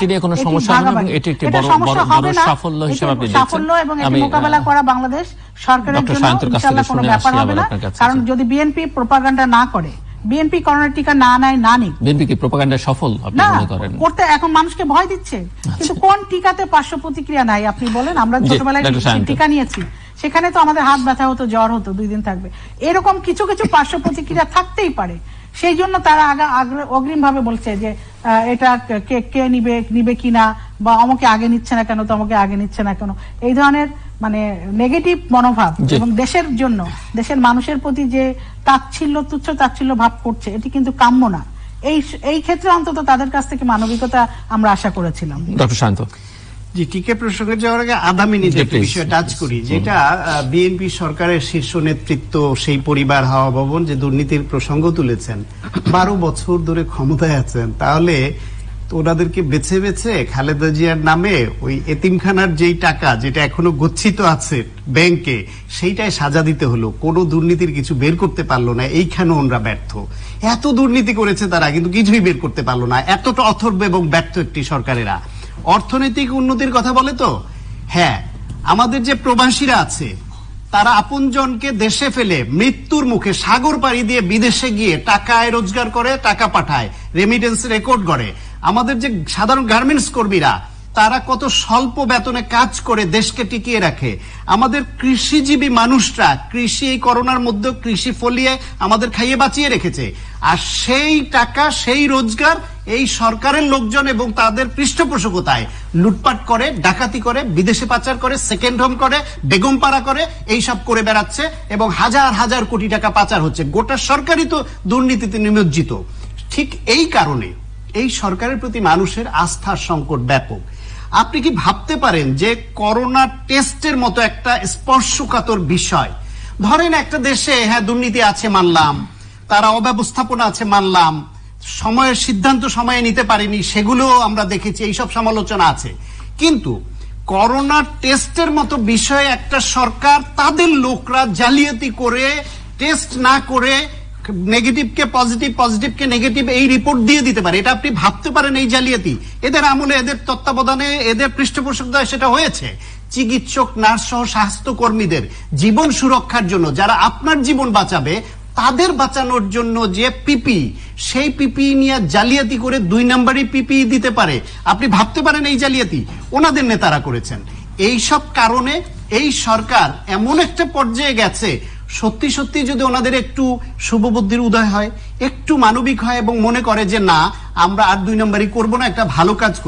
সাফল্য এবং এটি মোকাবেলা করা বাংলাদেশ সরকারের জন্য ইনশাআল্লাহ কোনো ব্যাপার হবে না। কারণ যদি বিএনপি প্রোপাগান্ডা না করে, বিএনপি করোনা টিকা না নেয় না নিক, বিএনপি কি প্রোপাগান্ডা সফল আপনি মনে করেন? করতে এখন মানুষকে ভয় দিচ্ছে, কিন্তু কোন টিকাতে পার্শ্ব প্রতিক্রিয়া নাই আপনি বলেন? আমরা ছোটবেলায় টিকা নিয়েছি, সেখানে তো আমাদের হাত ব্যথা হতো, জ্বর হতো, দুই দিন থাকবে, এরকম কিছু কিছু পার্শ্ব প্রতিক্রিয়া থাকতেই পারে। সেই জন্য তারা অগ্রিম ভাবে বলছে যে এটা কে কে নিবে নিবে কিনা, বা আমাকে আগে নিচ্ছে না কেন, তো আমাকে আগে নিচ্ছে না কেন, এই ধরনের মানে নেগেটিভ মনোভাব, এবং দেশের জন্য দেশের মানুষের প্রতি যে তাচ্ছিল্য, তুচ্ছ তাচ্ছিল্য ভাব করছে, এটি কিন্তু কাম্য না। এই এই ক্ষেত্রে অন্তত তাদের কাছ থেকে মানবিকতা আমরা আশা করেছিলাম। ডক্টর শান্ত জি, টিকা প্রসঙ্গে যাওয়ার আগে আধা মিনিট একটা বিষয় টাচ করি, যেটা বিএনপি সরকারের শীর্ষ নেতৃত্ব, সেই পরিবার হাওয়া ভবন যে দুর্নীতির প্রসঙ্গ তুলেছেন, বারো বছর ধরে ক্ষমতায় আছেন, তাহলে ওনাদেরকে বেছে বেছে খালেদা জিয়ার নামে ওই এতিমখানার যেই টাকা যেটা এখনো গচ্ছিত আছে ব্যাংকে, সেইটাই সাজা দিতে হলো। কোনো দুর্নীতির কিছু বের করতে পারলো না, এইখানে ওনরা ব্যর্থ। এত দুর্নীতি করেছে তারা, কিন্তু কিছুই বের করতে পারলো না। এতটা অথর্ব এবং ব্যর্থ একটি সরকারেরা। অর্থনৈতিক উন্নতির কথা বলে তো, হ্যাঁ, আমাদের যে প্রবাসীরা আছে তারা আপনজনকে দেশে ফেলে মৃত্যুর মুখে সাগর পাড়ি দিয়ে বিদেশে গিয়ে টাকায় রোজগার করে, টাকা পাঠায়, রেমিটেন্স রেকর্ড করে। আমাদের যে সাধারণ গার্মেন্টস কর্মীরা, তারা কত স্বল্প বেতনে কাজ করে দেশকে টিকিয়ে রাখে। আমাদের কৃষিজীবী মানুষরা কৃষি এই করোনার মধ্যে কৃষি ফলিয়ে আমাদের খাইয়ে বাঁচিয়ে রেখেছে। আর সেই টাকা, সেই রোজগার এই সরকারের লোকজন এবং তাদের পৃষ্ঠপোষকতায় লুটপাট করে, ডাকাতি করে, বিদেশে পাচার করে, সেকেন্ড হোম করে, বেগম পাড়া করে, এই সব করে বেড়াচ্ছে, এবং হাজার হাজার কোটি টাকা পাচার হচ্ছে। গোটা সরকারই তো দুর্নীতিতে নিমজ্জিত। ঠিক এই কারণে এই সরকারের প্রতি মানুষের আস্থার সংকট ব্যাপক। আপনি কি ভাবতে পারেন যে করোনা টেস্টের মতো একটা স্পর্শকাতর বিষয়, ধরেন একটা দেশে হ্যাঁ দুর্নীতি আছে মানলাম, তারা অব্যবস্থাপনা আছে মানলাম, সময়ের সিদ্ধান্ত সময়ে নিতে পারেনি, সেগুলো আমরা দেখেছি, এইসব সমালোচনা আছে, কিন্তু করোনা টেস্টের মতো বিষয়ে একটা সরকার তাদের লোকরা জালিয়াতি করে, টেস্ট না করে নেগেটিভকে পজিটিভ, পজিটিভকে নেগেটিভ এই রিপোর্ট দিয়ে দিতে পারে। এটা আপনি ভাবতে পারেন এই জালিয়াতি? এদের আমলে, এদের তত্ত্বাবধানে, এদের পৃষ্ঠপোষকতায় সেটা হয়েছে। চিকিৎসক, নার্স সহ স্বাস্থ্য কর্মীদের জীবন সুরক্ষার জন্য, যারা আপনার জীবন বাঁচাবে, তাদের বাঁচানোর জন্য যে পিপি, সেই পিপি নিয়ে জালিয়াতি করে দুই নাম্বারই পিপি দিতে পারে। আপনি ভাবতে পারেন এই জালিয়াতি ওনাদের নেতারা করেছেন। এই সব কারণে এই সরকার এমন একটা পর্যায়ে গেছে, সত্যি সত্যি যদি ওনাদের একটু শুভবুদ্ধির উদয় হয়, একটু মানবিক হয় এবং মনে করে যে না আমরা আর দুই নম্বরই করবো না, একটা ভালো কাজ করি,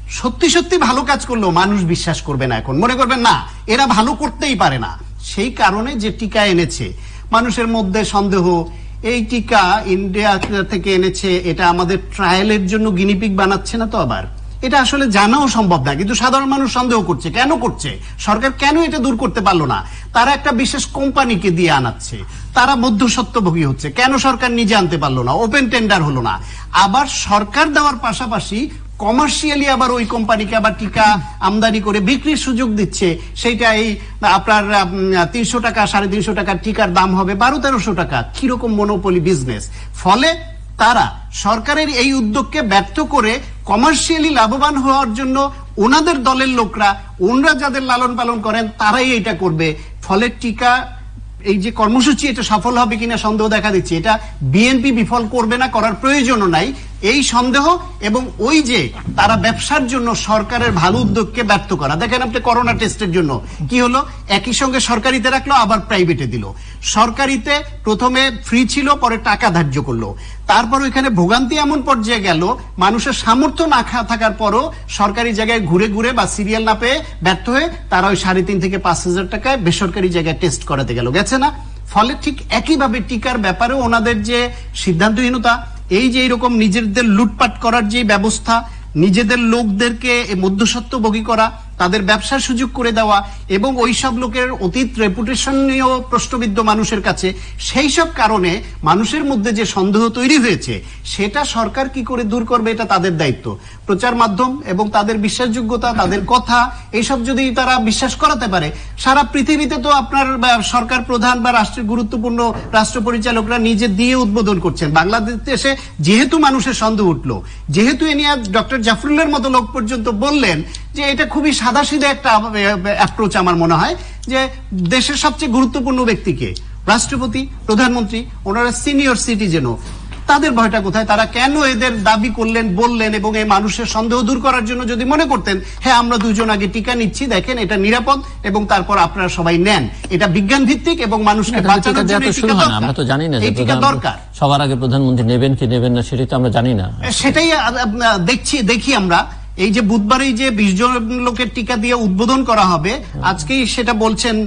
সত্যি সত্যি ভালো কাজ করলেও মানুষ বিশ্বাস করবে না, এখন মনে করবেন না এরা ভালো করতেই পারে না। সেই কারণে যে টিকা এনেছে মানুষের মধ্যে সন্দেহ, এই টিকা ইন্ডিয়া থেকে এনেছে, এটা আমাদের ট্রায়ালের জন্য গিনিপিগ বানাচ্ছে না তো আবার, এটা আসলে জানাও সম্ভব না, কিন্তু সাধারণ মানুষ সন্দেহ করছে। কেন করছে? সরকার কেন এটা দূর করতে পারলো না? তারা একটা বিশেষ কোম্পানিকে দিয়ে আনাচ্ছে, তারা মধ্যস্বত্বভোগী হচ্ছে, কেন সরকার নিজে আনতে পারলো না? ওপেন টেন্ডার হলো না। আবার সরকার দেওয়ার পাশাপাশি কমার্শিয়ালি আবার ওই কোম্পানিকে আবার টিকা আমদানি করে বিক্রির সুযোগ দিচ্ছে। সেইটা এই আপনার তিনশো টাকা সাড়ে তিনশো টাকার টিকার দাম হবে বারো তেরোশো টাকা। কিরকম মনোপলি বিজনেস! ফলে তারা সরকারের এই উদ্যোগকে ব্যর্থ করে কমার্শিয়ালি লাভবান হওয়ার জন্য ওনাদের দলের লোকরা, ওনারা যাদের লালন পালন করেন তারাই এটা করবে। ফলে টিকা এই যে কর্মসূচি এটা সফল হবে কিনা সন্দেহ দেখা দিচ্ছে। এটা বিএনপি বিফল করবে না, করার প্রয়োজনও নাই, এই সন্দেহ। এবং ওই যে তারা ব্যবসার জন্য সরকারের ভালো উদ্যোগকে ব্যর্থ করা। দেখেন আপনি করোনা টেস্টের জন্য কি হলো, একই সঙ্গে সরকারিতে রাখলো আবার প্রাইভেটে দিল। সরকারিতে প্রথমে ফ্রি ছিল, পরে টাকা ধার্য করলো। তারপর ওইখানে ভোগান্তি এমন পর্যায়ে গেল, মানুষের সামর্থ্য না থাকার পরও সরকারি জায়গায় ঘুরে ঘুরে বা সিরিয়াল না পেয়ে ব্যর্থ হয়ে তারা ওই সাড়ে তিন থেকে পাঁচ হাজার টাকায় বেসরকারি জায়গায় টেস্ট করাতে গেল, গেছে না? ফলে ঠিক একইভাবে টিকার ব্যাপারেও ওনাদের যে সিদ্ধান্তহীনতা, এই যে এরকম নিজেদের লুটপাট করার যে ব্যবস্থা, নিজেদের লোকদেরকে মধ্যস্বত্বভোগী করা, তাদের ব্যবসার সুযোগ করে দেওয়া এবং ওই সব লোকের অতীত রেপুটেশন নিয়েও প্রশ্নবিদ্ধ মানুষের কাছে, সেই সব কারণে মানুষের মধ্যে যে সন্দেহ তৈরি হয়েছে সেটা সরকার কি করে দূর করবে এটা তাদের দায়িত্ব। প্রচার মাধ্যম এবং তাদের বিশ্বাসযোগ্যতা, তাদের কথা, এইসব যদি তারা বিশ্বাস করাতে পারে, সারা পৃথিবীতে তো আপনার সরকার প্রধান বা রাষ্ট্রের গুরুত্বপূর্ণ রাষ্ট্র পরিচালকরা নিজে দিয়ে উদ্বোধন করছেন। বাংলাদেশে যেহেতু মানুষের সন্দেহ উঠলো, যেহেতু এ নিয়ে ডক্টর জাফরুল্লাহর মতো লোক পর্যন্ত বললেন যে এটা খুবই সাদাসিধা একটা অ্যাপ্রোচ, আমার মনে হয় যে দেশের সবচেয়ে গুরুত্বপূর্ণ ব্যক্তিকে, রাষ্ট্রপতি, প্রধানমন্ত্রী, ওনারা সিনিয়র সিটিজেনও, তাদের ভয়টা কোথায়? তারা কেন এদের দাবি করলেন, বললেন? এবং এই মানুষের সন্দেহ দূর করার জন্য যদি মনে করতেন হ্যাঁ আমরা দুজন আগে টিকা নিচ্ছি, দেখেন এটা নিরাপদ এবং তারপর আপনারা সবাই নেন, এটা বিজ্ঞান ভিত্তিক এবং মানুষকে বাঁচানোর জন্য এই টিকা দরকার। আমরা তো জানি না এই টিকা দরকার। সবার আগে প্রধানমন্ত্রী নেবেন কি নেবেন না সেটাই তো আমরা জানি না। সেটাই দেখছি দেখি আমরা। এই যে বুধবারই যে বিশ জন লোকের টিকা দিয়ে উদ্বোধন করা হবে, আজকেই সেটা বলছেন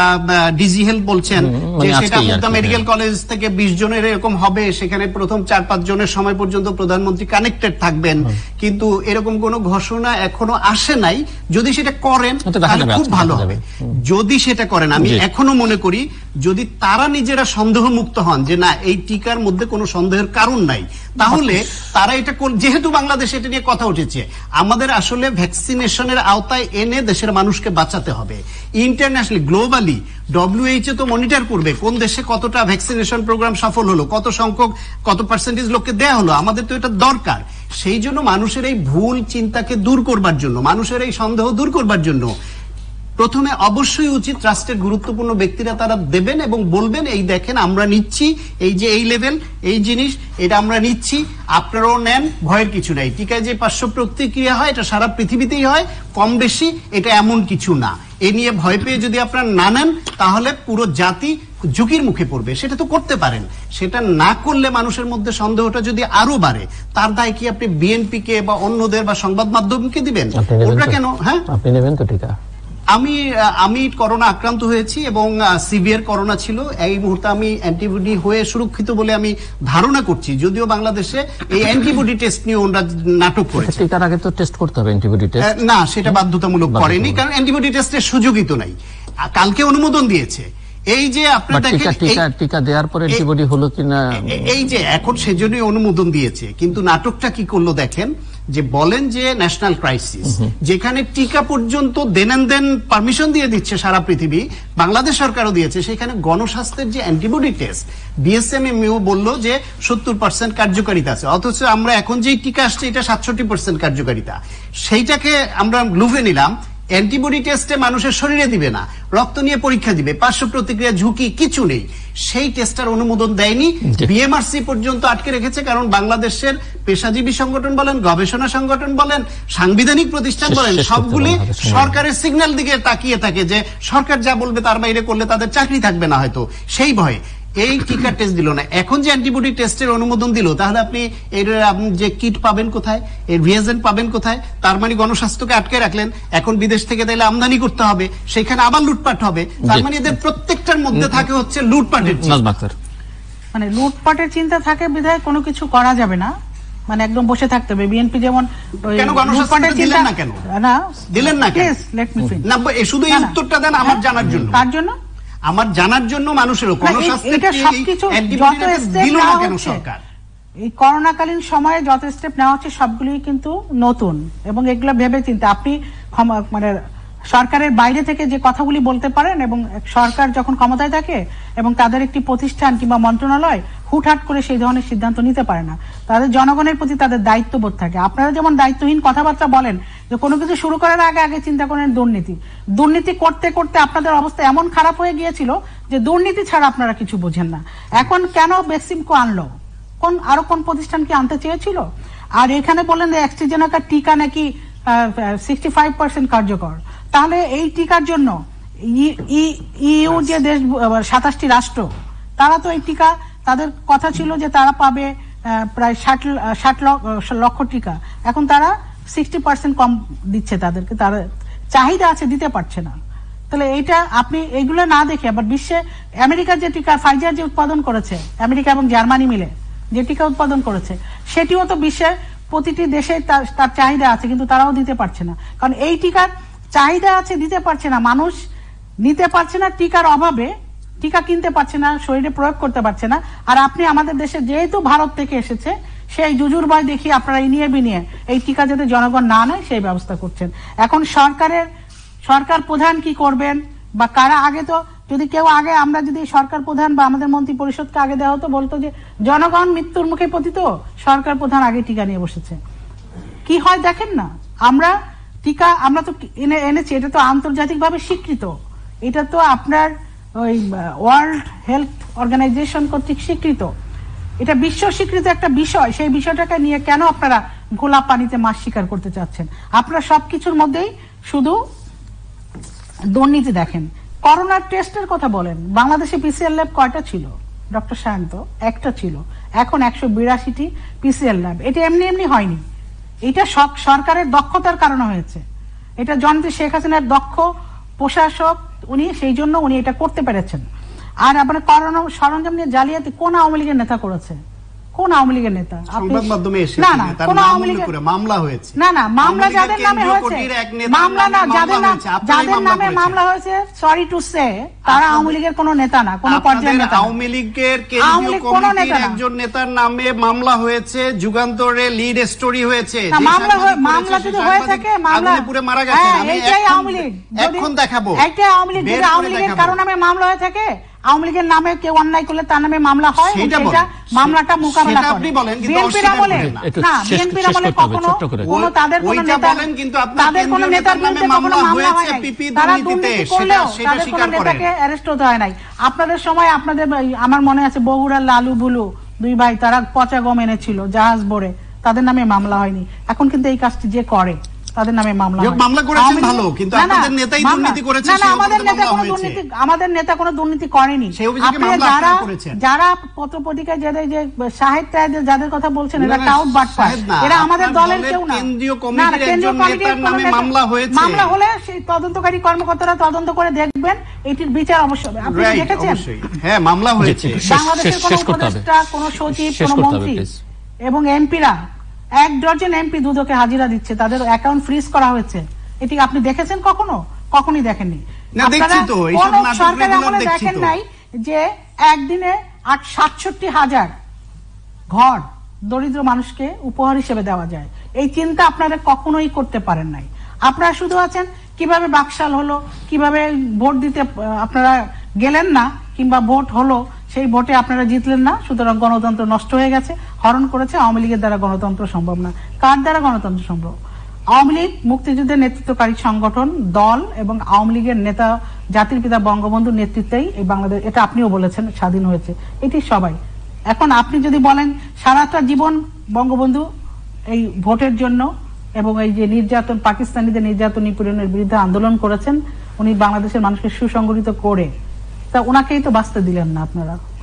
ডিজি হেলথ বলছেন যে সেটা খুলনা মেডিকেল কলেজ থেকে বিশ জনের এরকম হবে, সেখানে প্রথম চার পাঁচ জনের সময় পর্যন্ত প্রধানমন্ত্রী কানেক্টেড থাকবেন। কিন্তু এরকম কোনো ঘোষণা এখনো আসে নাই। যদি সেটা করেন তাহলে খুব ভালো হবে। যদি সেটা করেন, আমি এখনো মনে করি যদি তারা নিজেরা সন্দেহ মুক্ত হন যে না এই টিকার মধ্যে কোনো সন্দেহের কারণ নাই, তাহলে তারা এটা, যেহেতু বাংলাদেশে এটা নিয়ে কথা উঠেছে, আমাদের আসলে ভ্যাকসিনেশনের আওতায় এনে দেশের মানুষকে বাঁচাতে হবে। ইন্টারন্যাশনালি, গ্লোবালি ডব্লিউএইচও তো মনিটর করবে কোন দেশে কতটা ভ্যাকসিনেশন প্রোগ্রাম সফল হলো, কত সংখ্যক, কত পার্সেন্টেজ লোককে দেয়া হলো। আমাদের তো এটা দরকার। সেই জন্য মানুষের এই ভুল চিন্তাকে দূর করবার জন্য, মানুষের এই সন্দেহ দূর করবার জন্য প্রথমে অবশ্যই উচিত রাষ্ট্রের গুরুত্বপূর্ণ ব্যক্তিরা তারা দেবেন এবং বলবেন এই দেখেন আমরা নিচ্ছি, এই যে এই লেভেল, এই জিনিস, এটা আমরা নিচ্ছি, আপনারাও নেন, ভয়ের কিছু নাই। টিকায় যে পার্শ্ব প্রতিক্রিয়া হয় এটা সারা পৃথিবীতেই হয়, কম বেশি, এটা এমন কিছু না। এ নিয়ে ভয় পেয়ে যদি আপনারা না নেন তাহলে পুরো জাতি ঝুঁকির মুখে পড়বে। সেটা তো করতে পারেন। সেটা না করলে মানুষের মধ্যে সন্দেহটা যদি আরো বাড়ে, তার দায় কি আপনি বিএনপি কে বা অন্যদের বা সংবাদ মাধ্যমকে দিবেন? ওটা কেন? হ্যাঁ, আপনি নেবেন তো টিকা? আমি আমি করোনা আক্রান্ত হয়েছি এবং সিভিয়ার করোনা ছিল। এই মুহূর্তে আমি অ্যান্টিবডি হয়ে সুরক্ষিত বলে আমি ধারণা করছি, যদিও বাংলাদেশে এই অ্যান্টিবডি টেস্ট নিয়ে ওরা নাটক করেছে। টিকার আগে তো টেস্ট করতে হবে অ্যান্টিবডি টেস্ট। না, সেটা বাধ্যতামূলক করেনি, কারণ অ্যান্টিবডি টেস্টের সুযোগই তো নাই। কালকে অনুমোদন দিয়েছে। এই যে আপনার দেখেন টিকা দেওয়ার পরে অ্যান্টিবডি হলো কিনা, এই যে এখন সেজন্যই অনুমোদন দিয়েছে। কিন্তু নাটকটা কি করলো দেখেন, যে বলেন যে ন্যাশনাল ক্রাইসিস, যেখানে টিকা পর্যন্ত দেন এন্ড দেন পারমিশন দিয়ে দিচ্ছে সারা পৃথিবী, বাংলাদেশ সরকারও দিয়েছে, সেখানে গণস্বাস্থ্যের যে অ্যান্টিবডি টেস্ট বিএসএমএমইউ বললো যে সত্তর পার্সেন্ট কার্যকারিতা আছে, অথচ আমরা এখন যেই টিকা আসছে এটা সাতষট্টি পার্সেন্ট কার্যকারিতা। সেইটাকে আমরা লুফে নিলাম। অ্যান্টিবডি টেস্টে মানুষের শরীরে দিবে না, রক্ত নিয়ে পরীক্ষা দিবে, পার্শ্ব প্রতিক্রিয়া ঝুঁকি কিছু নেই। সেই টেস্টার অনুমোদন দেয়নি, বিএমআরসি পর্যন্ত আটকে রেখেছে। কারণ বাংলাদেশের পেশাজীবী সংগঠন বলেন, গবেষণা সংগঠন বলেন, সাংবিধানিক প্রতিষ্ঠান বলেন, সবগুলি সরকারের সিগন্যাল দিকে তাকিয়ে থাকে যে সরকার যা বলবে তার বাইরে করলে তাদের চাকরি থাকবে না হয়তো, সেই ভয়ে। এই টিকা টেস্ট দিল না, এখন যে অ্যান্টিবডি টেস্টের অনুমোদন দিল, তাহলে আপনি এর আপনি যে কিট পাবেন কোথায়, এর রিয়েজেন্ট পাবেন কোথায়? তার মানে গণস্বাস্থ্যকে আটকে রাখলেন, এখন বিদেশ থেকে তাইলে আমদানি করতে হবে, সেখানে আবার লুটপাট হবে। তার মানে এদের প্রত্যেকটার মধ্যে থাকে হচ্ছে লুটপাটের চিন্তা। মানে লুটপাটের চিন্তা থাকে বিধায় কোনো কিছু করা যাবে না, মানে একদম বসে থাকতে হবে। বিএনপি যেমন কেন গণস্বাস্থ্য দিলেন না, কেন না দিলেন না, প্লিজ লেট মি ফিনিশ। না শুধু এই উত্তরটা দেন আমার জানার জন্য। কার জন্য? আমার জানার জন্য, মানুষের এটা সবকিছু যত স্টেপ নেওয়া হচ্ছে এই করোনাকালীন সময়ে যত স্টেপ নেওয়া হচ্ছে সবগুলোই কিন্তু নতুন এবং এগুলো ভেবে চিন্তা। আপনি মানে সরকারের বাইরে থেকে যে কথাগুলি বলতে পারেন এবং সরকার যখন ক্ষমতায় থাকে এবং তাদের একটি প্রতিষ্ঠান কিংবা মন্ত্রণালয় হুটহাট করে সেই ধরনের সিদ্ধান্ত নিতে পারে না, তাদের জনগণের প্রতি তাদের দায়িত্ববোধ থাকে। আপনারা যেমন দায়িত্বহীন কথাবার্তা বলেন যে কোনো কিছু শুরু করার আগে আগে চিন্তা করেন দুর্নীতি, দুর্নীতি করতে করতে আপনাদের অবস্থা এমন খারাপ হয়ে গিয়েছিল যে দুর্নীতি ছাড়া আপনারা কিছু বোঝেন না। এখন কেন ভ্যাকসিনকো আনলো? কোন আরো কোন প্রতিষ্ঠান কি আনতে চেয়েছিল? আর এখানে বলেন যে অ্যাস্ট্রাজেনেকার টিকা নাকি সিক্সটি ফাইভ পার্সেন্ট কার্যকর, তাহলে এই টিকার জন্য ইইউ যে দেশ সাতাশটি রাষ্ট্র, তারা তো এই টিকা, তাদের কথা ছিল যে তারা পাবে প্রায় ষাট ষাট লক্ষ টিকা, এখন তারা সিক্সটি পার্সেন্ট কম দিচ্ছে তাদেরকে, তারা চাহিদা আছে দিতে পারছে না। তাহলে এইটা আপনি এইগুলো না দেখে আবার বিশ্বে আমেরিকার যে টিকা ফাইজার যে উৎপাদন করেছে, আমেরিকা এবং জার্মানি মিলে যে টিকা উৎপাদন করেছে, সেটিও তো বিশ্বের প্রতিটি দেশে তার চাহিদা আছে, কিন্তু তারাও দিতে পারছে না। কারণ এই টিকার চাহিদা আছে, দিতে পারছে না, মানুষ নিতে পারছে না, টিকার অভাবে টিকা কিনতে পারছে না, শরীরে প্রয়োগ করতে পারছে না। আর আপনি আমাদের দেশে যেহেতু ভারত থেকে এসেছে, সেই জুজুর ভয় দেখিয়ে আপনারা ইনিয়ে বিনিয়ে এই টিকা যাতে জনগণ না নেয় সেই ব্যবস্থা করছেন। এখন সরকারের সরকার প্রধান কি করবেন বা কারা, আগে তো যদি কেউ আগে আমরা যদি সরকার প্রধান বা আমাদের মন্ত্রী পরিষদকে আগে দেওয়া হতো, বলতো যে জনগণ মৃত্যুর মুখে পতিত, সরকার প্রধান আগে টিকা নিয়ে বসেছে। কি হয় দেখেন না, আমরা টিকা আমরা তো এনে এনেছি, এটা তো আন্তর্জাতিকভাবে স্বীকৃত, এটা তো আপনার ওই ওয়ার্ল্ড হেলথ অর্গানাইজেশন কর্তৃক স্বীকৃত, এটা বিশ্ব স্বীকৃত একটা বিষয়। সেই বিষয়টাকে নিয়ে কেন আপনারা ঘোলা পানিতে মাছ শিকার করতে চাচ্ছেন? আপনারা সবকিছুর মধ্যেই শুধু দুর্নীতি দেখেন। করোনার টেস্টের কথা বলেন, বাংলাদেশে পিসিআর ল্যাব কয়টা ছিল ডক্টর শান্ত? একটা ছিল, এখন একশো বিরাশিটি পিসিআর ল্যাব। এটা এমনি এমনি হয়নি, এটা সরকারের দক্ষতার কারণে হয়েছে। এটা জননেত্রী শেখ হাসিনার দক্ষ প্রশাসক, উনি সেই জন্য উনি এটা করতে পেরেছেন। আর আপনার করোনা সরঞ্জাম নিয়ে জালিয়াতি কোন আওয়ামী লীগের নেতা করেছে? কোন আওয়ামী লীগের নেতা? না না, কোন আওয়ামী লীগের মামলা হয়েছে? না না, মামলা যাদের নামে হয়েছে, মামলা না যাদের নাম যাদের নামে মামলা হয়েছে, সরি টু সে, তারা আওয়ামী লীগের কোন নেতা না, কোন পর্যায়ের নেতা। আওয়ামী লীগের কেন্দ্রীয় কমিটির একজন নেতার নামে মামলা হয়েছে, যুগান্তরে লিড স্টোরি হয়েছে। মামলা মামলা যদি হয়ে থাকে, মামলা পুরো মারা গেছে, আমি এইটাই আওয়ামী লীগ, এখন দেখাবো এইটাই আওয়ামী লীগ। যদি আওয়ামী লীগের কারো নামে মামলা হয়ে থাকে, আওয়ামী লীগের নামে কেউ অন্যায় করলে তার নামে মামলা হয়, সেটা মামলাটা মোকাবেলা করে। বিএনপির আমলে না, বিএনপির আমলে কখনো কোনো তাদের কোনো নেতা তাদের কোনো নেতার বিরুদ্ধে কখনো মামলা হয় নাই, তারা দুর্নীতি করলেও তাদের কোনো নেতাকে অ্যারেস্ট হতে হয় নাই। আপনাদের সময় আপনাদের আমার মনে আছে বগুড়ার লালু বুলু দুই ভাই, তারা পচা গম এনেছিল জাহাজ ভরে, তাদের নামে মামলা হয়নি। এখন কিন্তু এই কাজটি যে করে তাদের নামে মামলা হয়। মামলা করেছেন ভালো, কিন্তু আপনাদের নেতাই দুর্নীতি করেছে। না না, আমাদের নেতা কোনো দুর্নীতি আমাদের নেতা কোনো দুর্নীতি করেনি। আপনারা যারা যারা পত্রপত্রিকায় যাদের যে সাহিত্যে যাদের কথা বলছেন, এরা টাউট বাটপার, এরা আমাদের দলের কেউ না। কেন্দ্রীয় কমিটির একজন নেতার নামে মামলা হয়েছে, মামলা হলে সেই তদন্তকারী কর্মকর্তারা তদন্ত করে দেখবেন, এটির বিচার অবশ্যই হবে। আপনি দেখেছেন? হ্যাঁ, মামলা হয়েছে। বাংলাদেশের কোন উপদেষ্টা, কোন সচিব, কোন মন্ত্রী এবং এমপিরা এক ডজন এমপি দুদকে হাজিরা দিচ্ছে, তাদের অ্যাকাউন্ট ফ্রিজ করা হয়েছে। এটি আপনি দেখেছেন কখনো? কখনই দেখেননি। সরকার আমলে দেখেন নাই যে একদিনে আট সাতষট্টি হাজার ঘর দরিদ্র মানুষকে উপহার হিসেবে দেওয়া যায়, এই চিন্তা আপনারা কখনোই করতে পারেন নাই। আপনারা শুধু আছেন কিভাবে বাকশাল হলো, কিভাবে ভোট দিতে আপনারা গেলেন না, কিংবা ভোট হলো সেই ভোটে আপনারা জিতলেন না, সুতরাং গণতন্ত্র নষ্ট হয়ে গেছে, হরণ করেছে। আওয়ামী লীগের দ্বারা গণতন্ত্র সম্ভব না। কার দ্বারা গণতন্ত্র সম্ভব? আওয়ামী লীগ মুক্তিযুদ্ধের নেতৃত্বকারী সংগঠন দল এবং আওয়ামী লীগের নেতা জাতির পিতা বঙ্গবন্ধুর নেতৃত্বেই এই বাংলাদেশ, এটা আপনিও বলেছেন, স্বাধীন হয়েছে। এটি সবাই। এখন আপনি যদি বলেন সারাটা জীবন বঙ্গবন্ধু এই ভোটের জন্য এবং এই যে নির্যাতন, পাকিস্তানিদের নির্যাতন নিপীড়নের বিরুদ্ধে আন্দোলন করেছেন, উনি বাংলাদেশের মানুষকে সুসংগঠিত করে, তা ওনাকেই তো বাঁচতে দিলেন না আপনারা।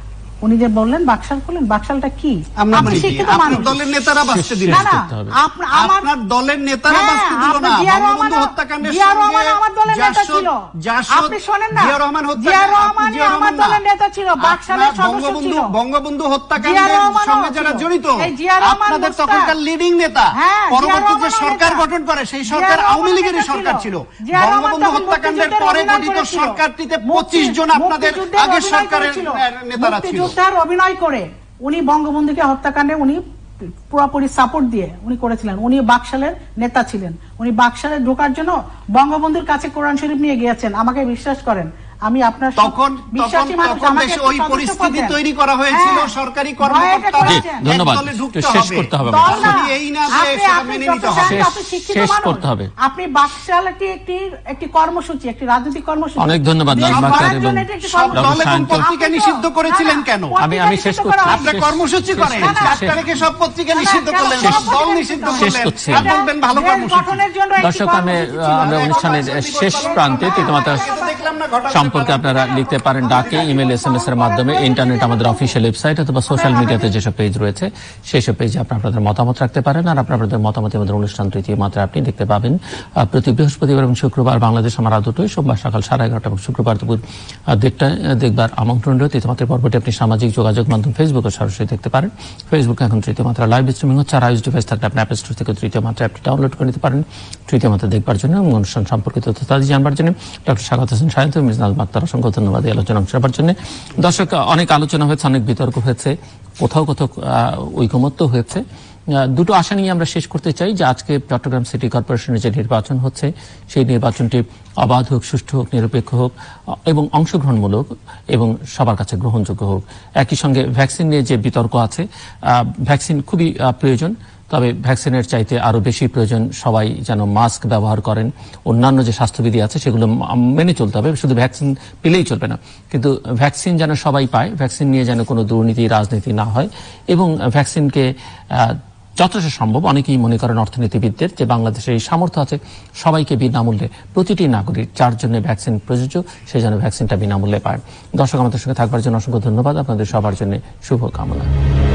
উনি যে বললেন বাকশাল করলেন, বাকশালটা কি? আমরা আপনি বলি কি, শিক্ষিত আপনার মানুষ। দলের নেতারা বাঁচতে দিলেন না না, করতে হবে। আপ- আমার আপনার দলের নেতারা হ্যাঁ, বাঁচতে দিল আপনি না। জিয়া রহমান- বঙ্গবন্ধু হত্যাকাণ্ডের জিয়া সঙ্গে রহমান আমার দলের নেতা জাসদ- ছিল। জাসদ- আপনি শোনেন না, জিয়া রহমান হত্যা- জিয়া রহমান জিয়া রহমান আমার না। দলের নেতা ছিল, বাকশালের আপনার সদস্য বঙ্গবন্ধু ছিল। বঙ্গবন্ধু জিয়া হত্যাকাণ্ডের রহমানও সঙ্গে যারা ছিল। জড়িত, এই জিয়া রহমান আপনাদের মোস্তাক। তখনকার লিডিং নেতা, হ্যাঁ, জিয়া পরবর্তী যে রহমানও সরকার নেতা। গঠন করে সেই জিয়া সরকার রহমান আওয়ামী লীগেরই নেতা সরকার ছিল। জিয়া রহমান বঙ্গবন্ধু তখন হত্যাকাণ্ডের মুক্তিযুদ্ধের পরে অভিনয় গঠিত করেছিল। সরকারটিতে মুক্তি- পঁচিশ জন আপনাদের মুক্তিযুদ্ধের আগের অভিনয় সরকারের করেছিল। নেতারা ছিল। মুক্তিযুদ্ধের অভিনয় করে উনি বঙ্গবন্ধুকে হত্যাকাণ্ডে উনি পুরোপুরি সাপোর্ট দিয়ে উনি করেছিলেন। উনি বাকশালের নেতা ছিলেন। উনি বাকশালে ঢোকার জন্য বঙ্গবন্ধুর কাছে কোরআন শরীফ নিয়ে গিয়েছেন। আমাকে বিশ্বাস করেন, আমি আপনার সব তখন বিশ্বাসী তখন মানুষ, তখন আমাকে দেশে একটু ওই সদস্য পরিস্থিতি করতেন। তৈরি করা হয়েছিল। হ্যাঁ, সরকারি ভয়টা কর্মকর্তারা করেছেন। এক ধন্যবাদ। দলে ঢুকতে একটু শেষ হবে। করতে হবে। দল না। তখনই এই না যে আপনি- সেটা আপনি মেনে যত নিতে শান্ত, হবে। আপনি শিক্ষিত শেষ মানুষ। করতে হবে। আপনি বাকশাল একটি একটি একটি কর্মসূচি, একটি রাজনৈতিক কর্মসূচি। অনেক ধন্যবাদ, দেশ নাজমা গড়ার আক্তার জন্য এবং এটি একটি সব কর্মসূচি। দল এবং সায়ন্ত। পত্রিকা নিষিদ্ধ করেছিলেন কেন? আমি আমি শেষ নিষিদ্ধ করছি। করা আপনার শেষ- কর্মসূচি শেষ- করেন, শেষ- চারটা রেখে সব পত্রিকা না, না, নিষিদ্ধ কেন করলেন, সব সব দল পত্রিকা নিষিদ্ধ নিষিদ্ধ শেষ করলেন, করছি। আর বলবেন ভালো দেশ কর্মসূচি। গঠনের জন্য একটি দর্শক, আমি কর্মসূচি ছিল। আমরা অনুষ্ঠানের শেষ প্রান্তে তিনমাত্রা দেখলাম না ঘটনা সম্পর্কে আপনারা লিখতে পারেন ডাকে, ইমেল, এস এম এস এর মাধ্যমে, ইন্টারনেট, আমাদের অফিসিয়াল ওয়েবসাইট অথবা সোশ্যাল মিডিয়াতে যেসব পেজ রয়েছে সেই সব পেজে আপনারা আপনাদের মতামত রাখতে পারেন। আর আপনারা আপনাদের মতামত আমাদের অনুষ্ঠান তৃতীয় মাত্রা আপনি দেখতে পাবেন আহ, প্রতি বৃহস্পতিবার এবং শুক্রবার বাংলাদেশ আমার দুটোই, সোমবার সকাল সাড়ে এগারোটা এবং শুক্রবার দুপুর আহ, দেড়টায় আহ, দেখবার আমন্ত্রণ রয়েছে। তৃতীয় মাত্রার পর্বটি আপনি সামাজিক যোগাযোগ মাধ্যম ফেসবুকে সরাসরি দেখতে পারেন। ফেসবুকে এখন তৃতীয় মাত্রা লাইভ স্ট্রিমিং হচ্ছে। আর আইএস ডিভাইস থাকলে আপনি অ্যাপ স্টোর থেকে তৃতীয় মাত্রা অ্যাপটি ডাউনলোড করে নিতে পারেন তৃতীয় মাত্রা দেখবার জন্য এবং অনুষ্ঠান সম্পর্কিত তথ্যাদি জানবার জন্য। ডক্টর স্বাগত হোসেন সায়ন্ত, মিস নাজমা আক্তার, অসংখ্য ধন্যবাদ এই আলোচনা অংশ নেবার জন্য। দর্শক, অনেক আলোচনা হয়েছে, অনেক বিতর্ক হয়েছে, কোথাও কোথাও আহ, ঐকমত্য হয়েছে। আহ, দুটো আশা নিয়ে আমরা শেষ করতে চাই যে আজকে চট্টগ্রাম সিটি কর্পোরেশনের যে নির্বাচন হচ্ছে সেই নির্বাচনটি অবাধ হোক, সুষ্ঠু হোক, নিরপেক্ষ হোক আহ, এবং অংশগ্রহণমূলক এবং সবার কাছে গ্রহণযোগ্য হোক। একই সঙ্গে ভ্যাকসিন নিয়ে যে বিতর্ক আছে, আহ, ভ্যাকসিন খুবই আহ, প্রয়োজন, তবে ভ্যাকসিনের চাইতে আরো বেশি প্রয়োজন সবাই যেন মাস্ক ব্যবহার করেন, অন্যান্য যে স্বাস্থ্যবিধি আছে সেগুলো মেনে চলতে হবে। শুধু ভ্যাকসিন পেলেই চলবে না, কিন্তু ভ্যাকসিন যেন সবাই পায়, ভ্যাকসিন নিয়ে যেন কোনো দুর্নীতি, রাজনীতি না হয় এবং ভ্যাকসিনকে আহ, যথেষ্ট সম্ভব, অনেকেই মনে করেন অর্থনীতিবিদদের যে বাংলাদেশের এই সামর্থ্য আছে সবাইকে বিনামূল্যে, প্রতিটি নাগরিক যার জন্য ভ্যাকসিন প্রযোজ্য সে যেন ভ্যাকসিনটা বিনামূল্যে পায়। দর্শক, আমাদের সঙ্গে থাকবার জন্য অসংখ্য ধন্যবাদ। আপনাদের সবার জন্য শুভকামনা।